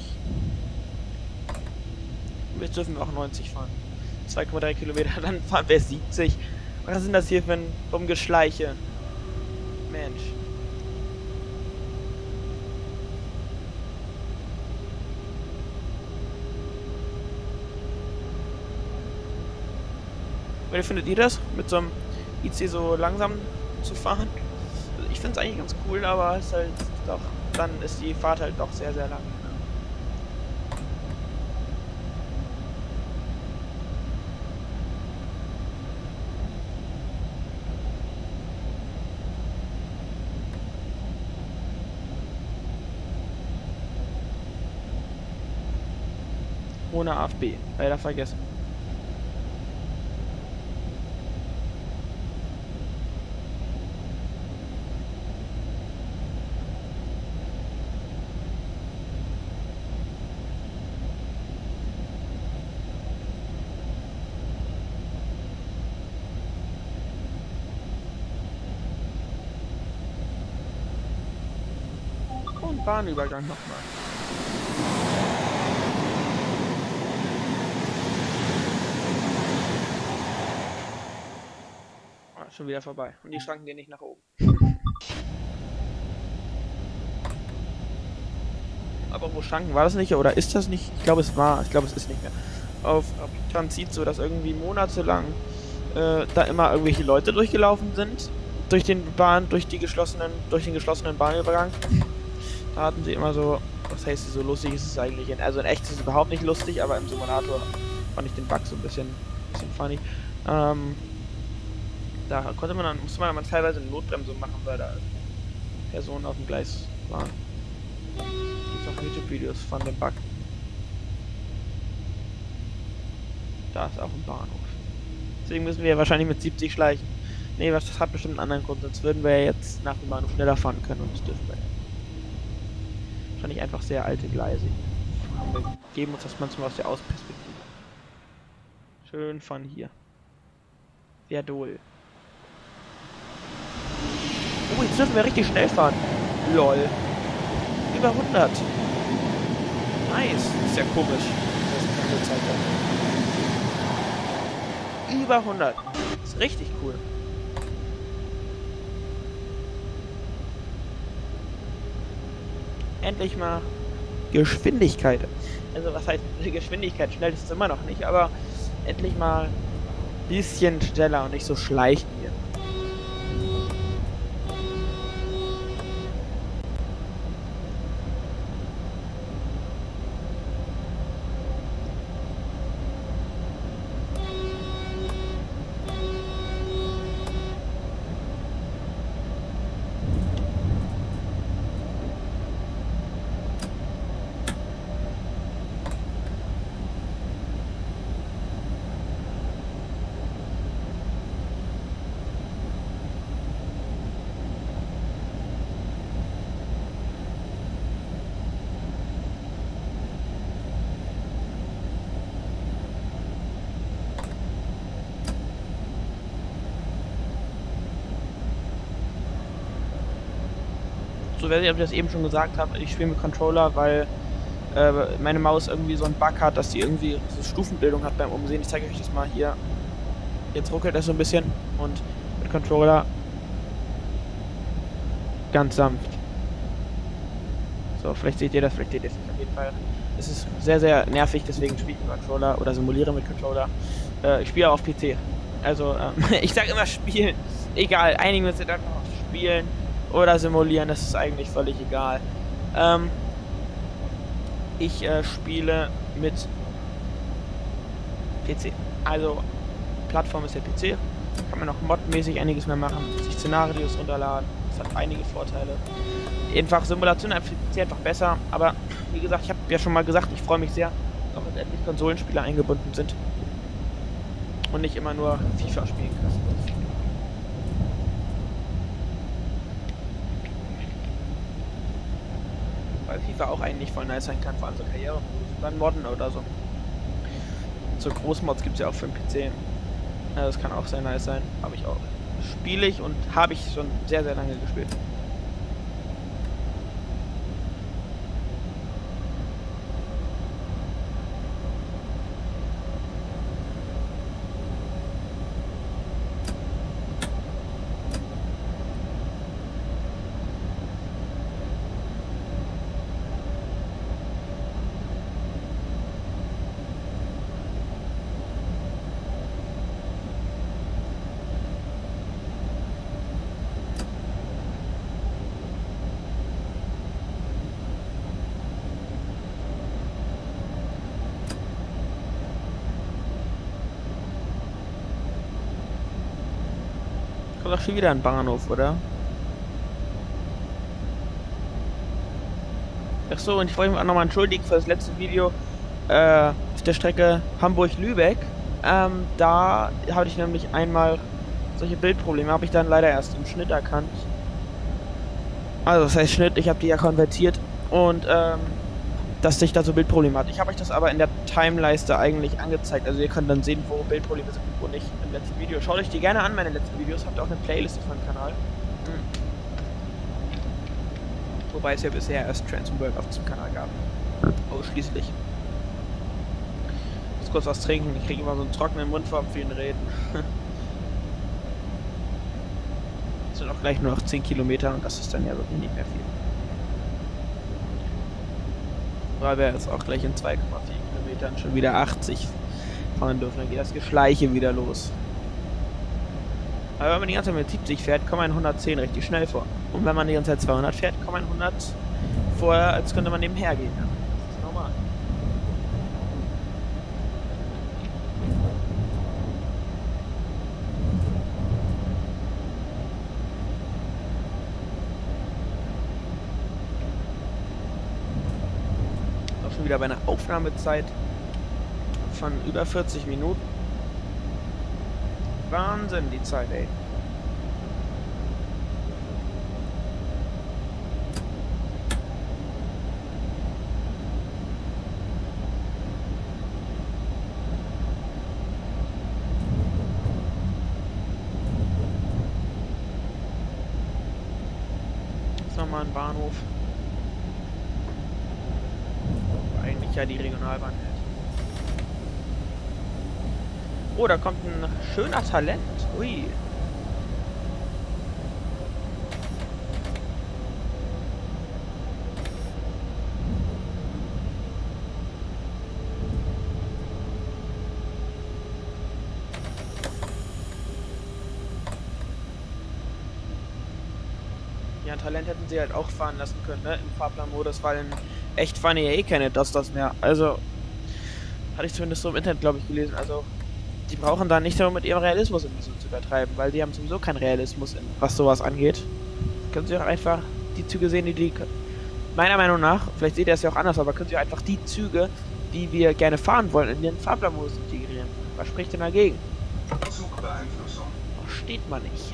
Speaker 1: Und jetzt dürfen wir auch neunzig fahren. zwei Komma drei Kilometer, dann fahren wir siebzig. Was sind das hier für ein Rumgeschleiche? Mensch. Wie findet ihr das, mit so einem I C so langsam zu fahren? Also ich finde es eigentlich ganz cool, aber es ist halt doch, dann ist die Fahrt halt doch sehr, sehr lang. Ohne A F B, leider vergessen. Oh, ein Bahnübergang nochmal. Oh, schon wieder vorbei. Und die Schranken gehen nicht nach oben. Aber wo Schranken war das nicht? Oder ist das nicht? Ich glaube, es war. Ich glaube, es ist nicht mehr. Auf Transit so, dass irgendwie monatelang äh, da immer irgendwelche Leute durchgelaufen sind. Durch den Bahn, durch die geschlossenen, durch den geschlossenen Bahnübergang. Da hatten sie immer so, was heißt so lustig ist es eigentlich? In, also in echt ist es überhaupt nicht lustig, aber im Simulator fand ich den Bug so ein bisschen, bisschen funny. Ähm, da konnte man dann, musste man dann teilweise eine Notbremsung machen, weil da Personen auf dem Gleis waren. Gibt auch YouTube-Videos von dem Bug. Da ist auch ein Bahnhof. Deswegen müssen wir wahrscheinlich mit siebzig schleichen. Nee, was das hat bestimmt einen anderen Grund, sonst würden wir ja jetzt nach dem Bahnhof schneller fahren können und das dürfen wir. Wahrscheinlich einfach sehr alte Gleise. Wir geben uns das manchmal aus der Außenperspektive. Schön von hier. Verdol. Oh, jetzt dürfen wir richtig schnell fahren. Lol. Über hundert. Nice. Ist ja komisch. Das ist keine Zeit hat. Über hundert. Ist richtig cool. Endlich mal Geschwindigkeit. Also was heißt Geschwindigkeit? Schnell ist es immer noch nicht, aber endlich mal ein bisschen schneller und nicht so schleichen hier. So, weiß ich, ob ich das eben schon gesagt habe, ich spiele mit Controller, weil äh, meine Maus irgendwie so einen Bug hat, dass die irgendwie so Stufenbildung hat beim Umsehen. Ich zeige euch das mal hier. Jetzt ruckelt das so ein bisschen und mit Controller ganz sanft. So, vielleicht seht ihr das, vielleicht seht ihr es nicht auf jeden Fall. Es ist sehr, sehr nervig, deswegen spiele ich mit Controller oder simuliere mit Controller. Äh, ich spiele auf P C. Also, ähm, ich sage immer spielen. Egal, einigen wir uns jetzt einfach auf spielen. Oder simulieren, das ist eigentlich völlig egal. Ähm, ich äh, spiele mit P C. Also, Plattform ist der P C. Kann man noch modmäßig einiges mehr machen. Sich Szenarios runterladen. Das hat einige Vorteile. Einfach Simulation am P C einfach besser. Aber wie gesagt, ich habe ja schon mal gesagt, ich freue mich sehr, dass jetzt endlich Konsolenspieler eingebunden sind. Und nicht immer nur FIFA spielen können. Weil FIFA auch eigentlich voll nice sein kann, vor allem so Karriere, dann Modden oder so. So Großmods gibt es ja auch für den P C. Ja, das kann auch sehr nice sein. Habe ich auch. Spiele ich und habe ich schon sehr, sehr lange gespielt. Kommt doch schon wieder ein Bahnhof, oder? Ach so, und ich wollte mich auch nochmal entschuldigen für das letzte Video äh, auf der Strecke Hamburg-Lübeck. Ähm, da habe ich nämlich einmal solche Bildprobleme, habe ich dann leider erst im Schnitt erkannt. Also das heißt Schnitt, ich habe die ja konvertiert und ähm, dass sich da so Bildprobleme hat. Ich habe euch das aber in der Timeleiste eigentlich angezeigt. Also ihr könnt dann sehen, wo Bildprobleme sind und wo nicht im letzten Video. Schaut euch die gerne an, meine letzten Videos. Habt ihr auch eine Playlist auf meinem Kanal. Wobei es ja bisher erst Transform World auf diesem Kanal gab. Ausschließlich. Ich muss kurz was trinken, ich kriege immer so einen trockenen Mund vor vielen Reden. Es sind auch gleich nur noch zehn Kilometer und das ist dann ja wirklich nicht mehr viel. Weil wir jetzt auch gleich in zwei Komma vier Kilometern schon wieder achtzig fahren dürfen, dann geht das Geschleiche wieder los. Aber wenn man die ganze Zeit mit siebzig fährt, kommt man hundertzehn richtig schnell vor. Und wenn man die ganze Zeit zweihundert fährt, kommt man hundert vorher, als könnte man nebenher gehen. Ja? Das ist normal. Auch schon wieder bei einer Aufnahmezeit von über vierzig Minuten. Wahnsinn, die Zeit, ey. Jetzt nochmal ein Bahnhof. Wo eigentlich ja die Regionalbahn hält. Oh, da kommt ein schöner Talent. Ui. Ja, ein Talent hätten sie halt auch fahren lassen können, ne? Im Fahrplanmodus, weil in echt fahre ja eh keine Dosters mehr. Also, hatte ich zumindest so im Internet, glaube ich, gelesen. Also, die brauchen da nicht nur mit ihrem Realismus ein bisschen zu übertreiben, weil die haben sowieso keinen Realismus, was sowas angeht. Können sie auch einfach die Züge sehen, die die... Meiner Meinung nach, vielleicht seht ihr das ja auch anders, aber können sie auch einfach die Züge, die wir gerne fahren wollen, in den Fahrplanmodus integrieren. Was spricht denn dagegen?
Speaker 2: Zugbeeinflussung.
Speaker 1: Versteht man nicht.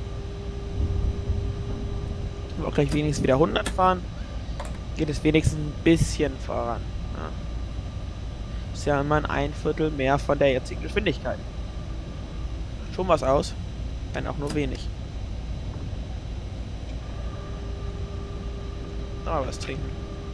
Speaker 1: Wenn wir auch gleich wenigstens wieder hundert fahren, geht es wenigstens ein bisschen voran. Ja. Ist ja immer ein Viertel mehr von der jetzigen Geschwindigkeit. Schon was aus, wenn auch nur wenig. Aber was trinken.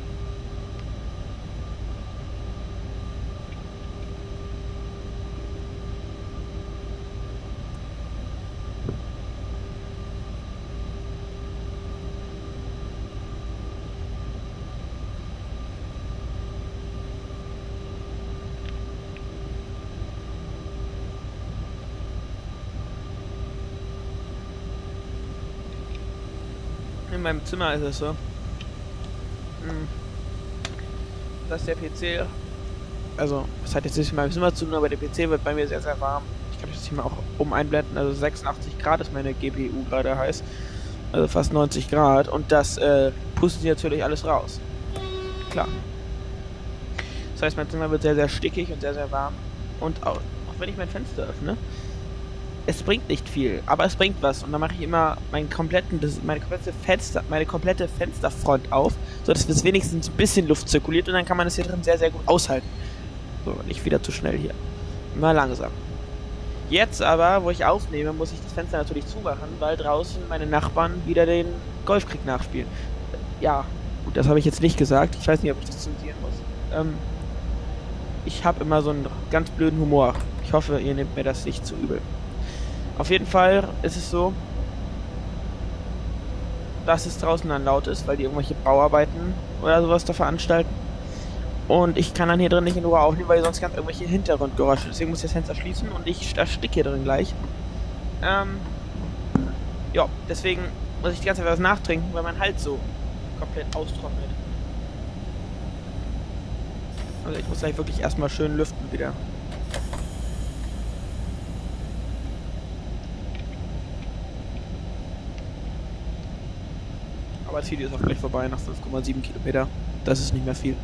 Speaker 1: In meinem Zimmer ist es so, dass der P C, also das hat jetzt nicht mit meinem Zimmer zu tun, aber der P C wird bei mir sehr, sehr warm. Ich kann das hier mal auch oben einblenden, also sechsundachtzig Grad ist meine G P U gerade heiß, also fast neunzig Grad und das äh, pustet natürlich alles raus. Klar. Das heißt, mein Zimmer wird sehr, sehr stickig und sehr, sehr warm und auch, auch wenn ich mein Fenster öffne, es bringt nicht viel, aber es bringt was. Und dann mache ich immer meinen kompletten, das, meine komplette Fenster, meine komplette Fensterfront auf, sodass es wenigstens ein bisschen Luft zirkuliert und dann kann man es hier drin sehr, sehr gut aushalten. So, nicht wieder zu schnell hier. Immer langsam. Jetzt aber, wo ich aufnehme, muss ich das Fenster natürlich zumachen, weil draußen meine Nachbarn wieder den Golfkrieg nachspielen. Ja, gut, das habe ich jetzt nicht gesagt. Ich weiß nicht, ob ich das zensieren muss. Ähm, ich habe immer so einen ganz blöden Humor. Ich hoffe, ihr nehmt mir das nicht zu übel. Auf jeden Fall ist es so, dass es draußen dann laut ist, weil die irgendwelche Bauarbeiten oder sowas da veranstalten. Und ich kann dann hier drin nicht in Ruhe aufnehmen, weil sonst ganz irgendwelche Hintergrundgeräusche. Deswegen muss ich das Fenster schließen und ich ersticke hier drin gleich. Ähm, ja, deswegen muss ich die ganze Zeit was nachtrinken, weil mein Hals so komplett austrocknet. Also ich muss gleich wirklich erstmal schön lüften wieder. Aber das Video ist auch gleich vorbei nach fünf Komma sieben Kilometer. Das ist nicht mehr viel.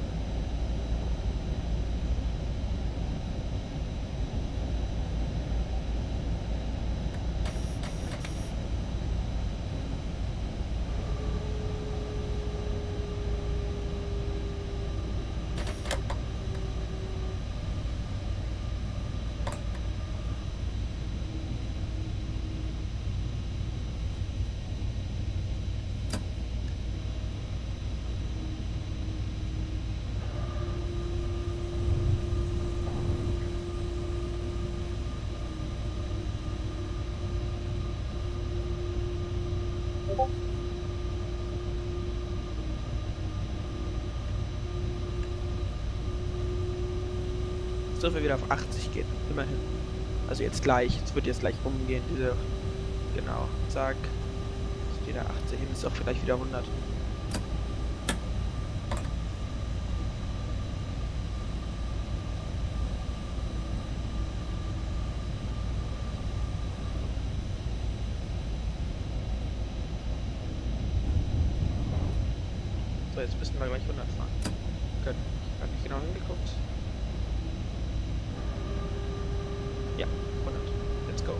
Speaker 1: dass wir wieder auf achtzig gehen. Immerhin. Also jetzt gleich. Es wird jetzt gleich umgehen, diese... Genau. Zack. Ist wieder achtzig. Hin ist auch vielleicht wieder hundert. So, jetzt müssen wir gleich hundert fahren. Können. Ich habe nicht genau hingeguckt. Ja, hundert. Let's go.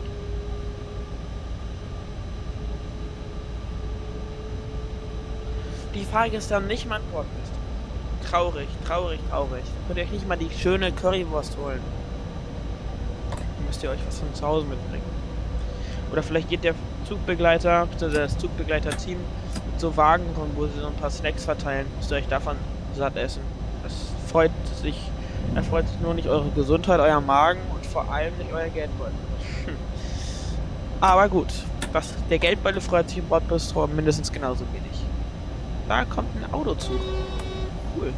Speaker 1: Die Fahrgäste haben nicht mal ein Bordfest. Traurig, traurig, traurig. Könnt ihr euch nicht mal die schöne Currywurst holen. Dann müsst ihr euch was von zu Hause mitbringen. Oder vielleicht geht der Zugbegleiter, beziehungsweise das Zugbegleiter-Team mit so Wagen rum, wo sie so ein paar Snacks verteilen. Müsst ihr euch davon satt essen. Das freut sich, da freut sich nur nicht eure Gesundheit, euer Magen und vor allem nicht euer Geldbeutel. Aber gut, das, der Geldbeutel freut sich im Bordbistro mindestens genauso wenig. Da kommt ein Auto zu. Cool.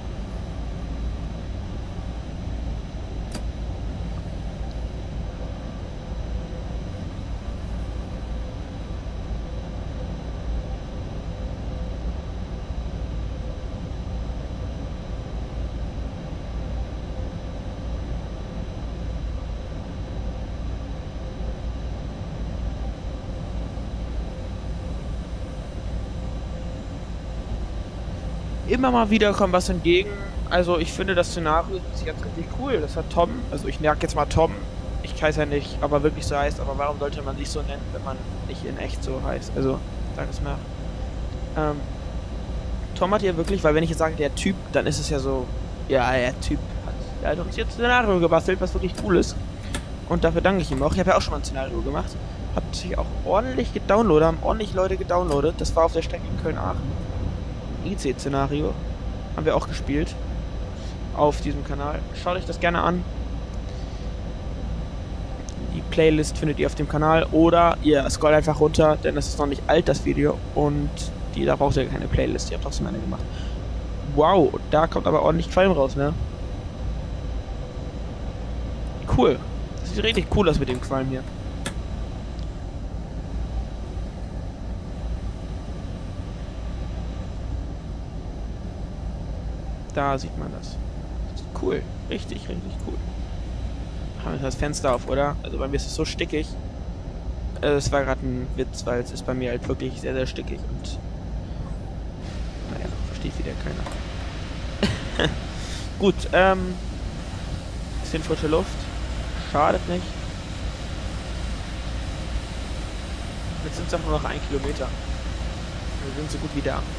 Speaker 1: Immer mal wieder kommt was entgegen. Also ich finde das Szenario ist ganz richtig cool. Das hat Tom, also ich merke jetzt mal Tom. Ich weiß ja nicht, ob er wirklich so heißt, aber warum sollte man sich so nennen, wenn man nicht in echt so heißt? Also, sag es mal. Ähm, Tom hat hier wirklich, weil wenn ich jetzt sage, der Typ, dann ist es ja so, ja, der Typ hat, der hat uns jetzt ein Szenario gebastelt, was wirklich cool ist. Und dafür danke ich ihm auch. Ich habe ja auch schon mal ein Szenario gemacht. Hat sich auch ordentlich gedownloadet, haben ordentlich Leute gedownloadet. Das war auf der Strecke in Köln-Aachen. I C-Szenario haben wir auch gespielt auf diesem Kanal. Schaut euch das gerne an. Die Playlist findet ihr auf dem Kanal oder ihr scrollt einfach runter, denn es ist noch nicht alt, das Video, und die, da braucht ihr keine Playlist, ihr habt trotzdem eine gemacht. Wow, da kommt aber ordentlich Qualm raus, ne? Cool. Das sieht richtig cool aus mit dem Qualm hier. Da sieht man das. Das ist cool. Richtig, richtig cool. Machen wir das Fenster auf, oder? Also bei mir ist es so stickig. Es war gerade ein Witz, weil es ist bei mir halt wirklich sehr, sehr stickig und... Naja, versteht wieder keiner. Gut, ähm... bisschen frische Luft. Schadet nicht. Jetzt sind es auch nur noch ein Kilometer. Wir sind so gut wie da.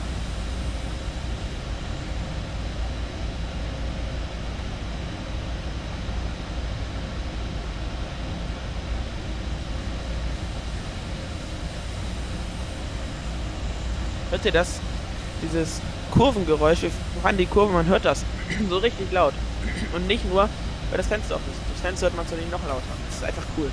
Speaker 1: Hört ihr das? Dieses Kurvengeräusch, wir fahren die Kurven, man hört das so richtig laut. Und nicht nur, weil das Fenster offen ist. Das Fenster hört man zudem noch lauter. Das ist einfach cool.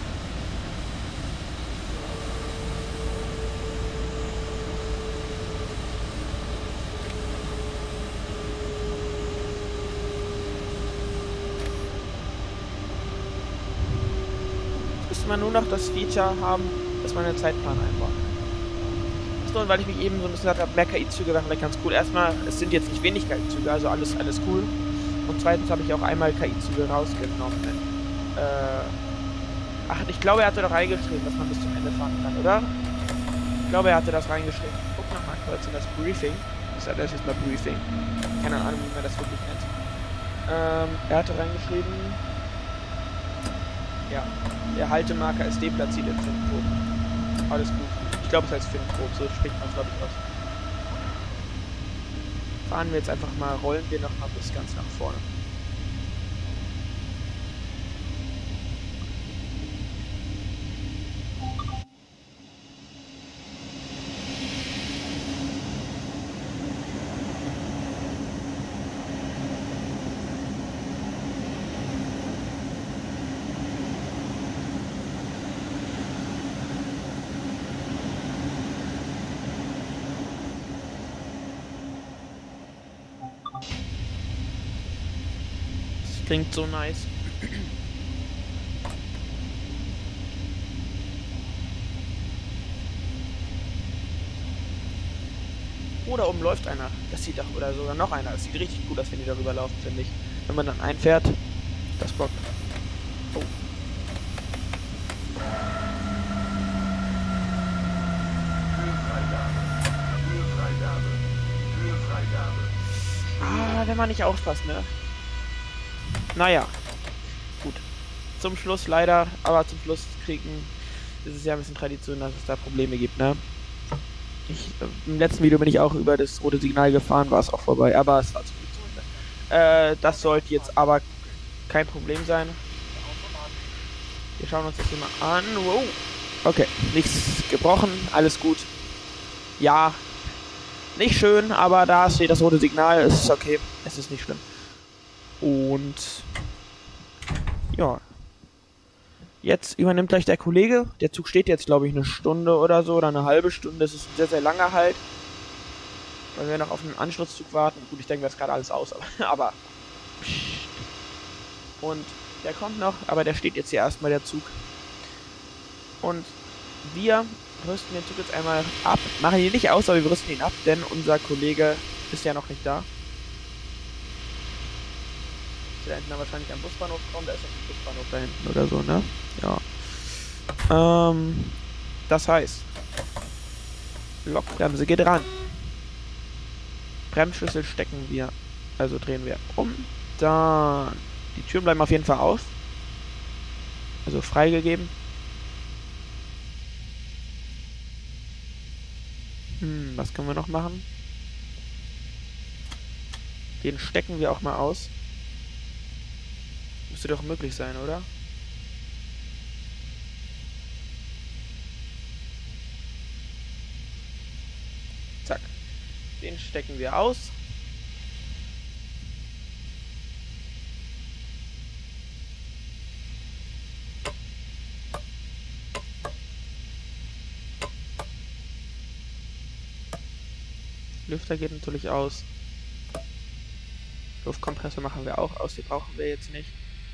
Speaker 1: Jetzt müsste man nur noch das Feature haben, dass man einen Zeitplan einbaut. Und weil ich mich eben so ein bisschen gesagt habe, mehr K I-Züge wären vielleicht ganz cool. Erstmal, es sind jetzt nicht wenig K I-Züge, also alles, alles cool. Und zweitens habe ich auch einmal K I-Züge rausgenommen. Äh, ach, ich glaube, er hatte doch reingeschrieben, dass man bis zum Ende fahren kann, oder? Ich glaube, er hatte das reingeschrieben. Guck nochmal kurz in das Briefing. Das ist jetzt mal Briefing. Keine Ahnung, wie man das wirklich nennt. Ähm, er hatte reingeschrieben... Ja, der Haltemarker ist deplatziert im Filmproben. Alles gut. Ich glaube, es heißt Filmprobe, so spricht man es, glaube ich, aus. Fahren wir jetzt einfach mal, rollen wir noch mal bis ganz nach vorne. Klingt so nice. Oder oben läuft einer. Das sieht doch, oder sogar noch einer. Das sieht richtig gut aus, wenn die darüber laufen, finde ich. Wenn man dann einfährt, das bockt. Oh. Ah, wenn man nicht aufpasst, ne? Naja. Gut. Zum Schluss leider, aber zum Schluss kriegen, ist es ja ein bisschen Tradition, dass es da Probleme gibt, ne? Ich, äh, im letzten Video bin ich auch über das rote Signal gefahren, war es auch vorbei, aber es war zu viel zu Ende. Äh, das sollte jetzt aber kein Problem sein. Wir schauen uns das hier mal an. Wow. Okay, nichts gebrochen, alles gut. Ja, nicht schön, aber da steht das rote Signal, es ist okay, es ist nicht schlimm. Und ja, jetzt übernimmt gleich der Kollege. Der Zug steht jetzt, glaube ich, eine Stunde oder so, oder eine halbe Stunde. Das ist ein sehr, sehr langer Halt, weil wir noch auf einen Anschlusszug warten. Gut, ich denke, das ist gerade alles aus, aber, aber pssst. Und der kommt noch, aber der steht jetzt hier erstmal, der Zug. Und wir rüsten den Zug jetzt einmal ab. Machen ihn nicht aus, aber wir rüsten ihn ab, denn unser Kollege ist ja noch nicht da. Da hinten dann wahrscheinlich am Busbahnhof kommen, da ist noch ein Busbahnhof da hinten oder so, ne? Ja. Ähm, das heißt, Lokbremse geht ran. Bremsschlüssel stecken wir, also drehen wir um. Dann, die Türen bleiben auf jeden Fall auf. Also freigegeben. Hm, was können wir noch machen? Den stecken wir auch mal aus. Müsste doch möglich sein, oder? Zack. Den stecken wir aus. Lüfter geht natürlich aus. Luftkompressor machen wir auch aus, die brauchen wir jetzt nicht.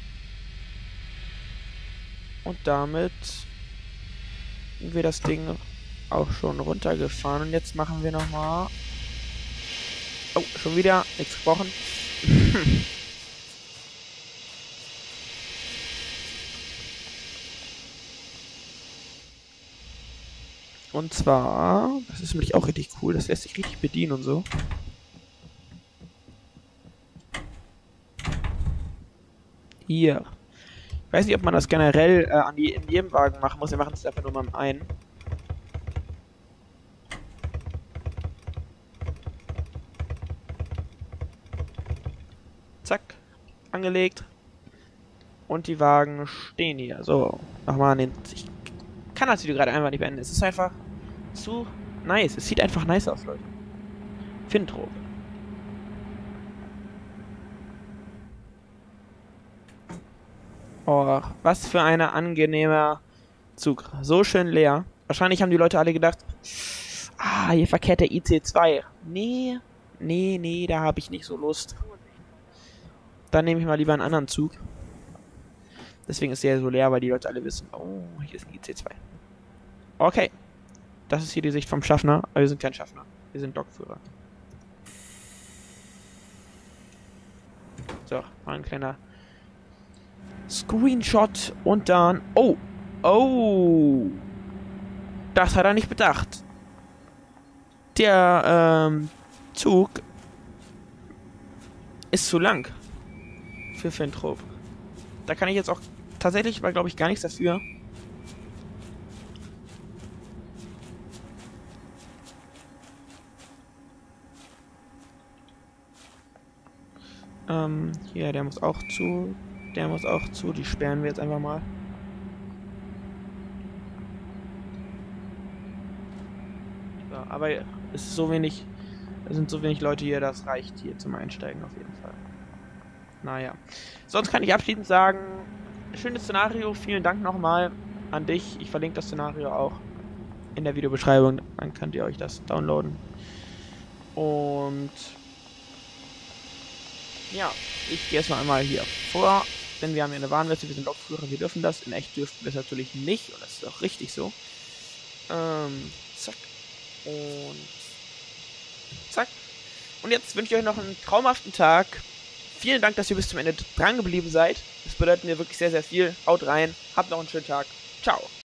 Speaker 1: Und damit sind wir das Ding auch schon runtergefahren. Und jetzt machen wir nochmal... Oh, schon wieder nichts gebrochen. Und zwar, das ist nämlich auch richtig cool, das lässt sich richtig bedienen und so. Hier. Ich weiß nicht, ob man das generell äh, an die, in jedem Wagen machen muss. Wir machen es einfach nur mal im einen. Zack. Angelegt. Und die Wagen stehen hier. So. Nochmal an den... Ich kann das Video gerade einfach nicht beenden. Es ist einfach zu nice. Es sieht einfach nice aus, Leute. Fintrope. Oh, was für ein angenehmer Zug. So schön leer. Wahrscheinlich haben die Leute alle gedacht, ah, hier verkehrt der I C zwei. Nee, nee, nee, da habe ich nicht so Lust. Dann nehme ich mal lieber einen anderen Zug. Deswegen ist der so leer, weil die Leute alle wissen, oh, hier ist ein I C zwei. Okay. Das ist hier die Sicht vom Schaffner, aber wir sind kein Schaffner. Wir sind Lokführer. So, mal ein kleiner Screenshot und dann... Oh! Oh! Das hat er nicht bedacht. Der ähm, Zug ist zu lang für Fintrope. Da kann ich jetzt auch tatsächlich, weil glaube ich gar nichts dafür. Ähm, hier, der muss auch zu. Der muss auch zu. Die sperren wir jetzt einfach mal. So, aber es ist so wenig. Es sind so wenig Leute hier, das reicht hier zum Einsteigen auf jeden Fall. Naja. Sonst kann ich abschließend sagen, schönes Szenario. Vielen Dank nochmal an dich. Ich verlinke das Szenario auch in der Videobeschreibung. Dann könnt ihr euch das downloaden. Und Ja, ich gehe erstmal einmal hier vor, denn wir haben ja eine Warnweste, wir sind Lokführer, wir dürfen das. In echt dürften wir es natürlich nicht und das ist auch richtig so. Ähm, zack. Und zack. Und jetzt wünsche ich euch noch einen traumhaften Tag. Vielen Dank, dass ihr bis zum Ende dran geblieben seid. Das bedeutet mir wirklich sehr, sehr viel. Haut rein, habt noch einen schönen Tag. Ciao.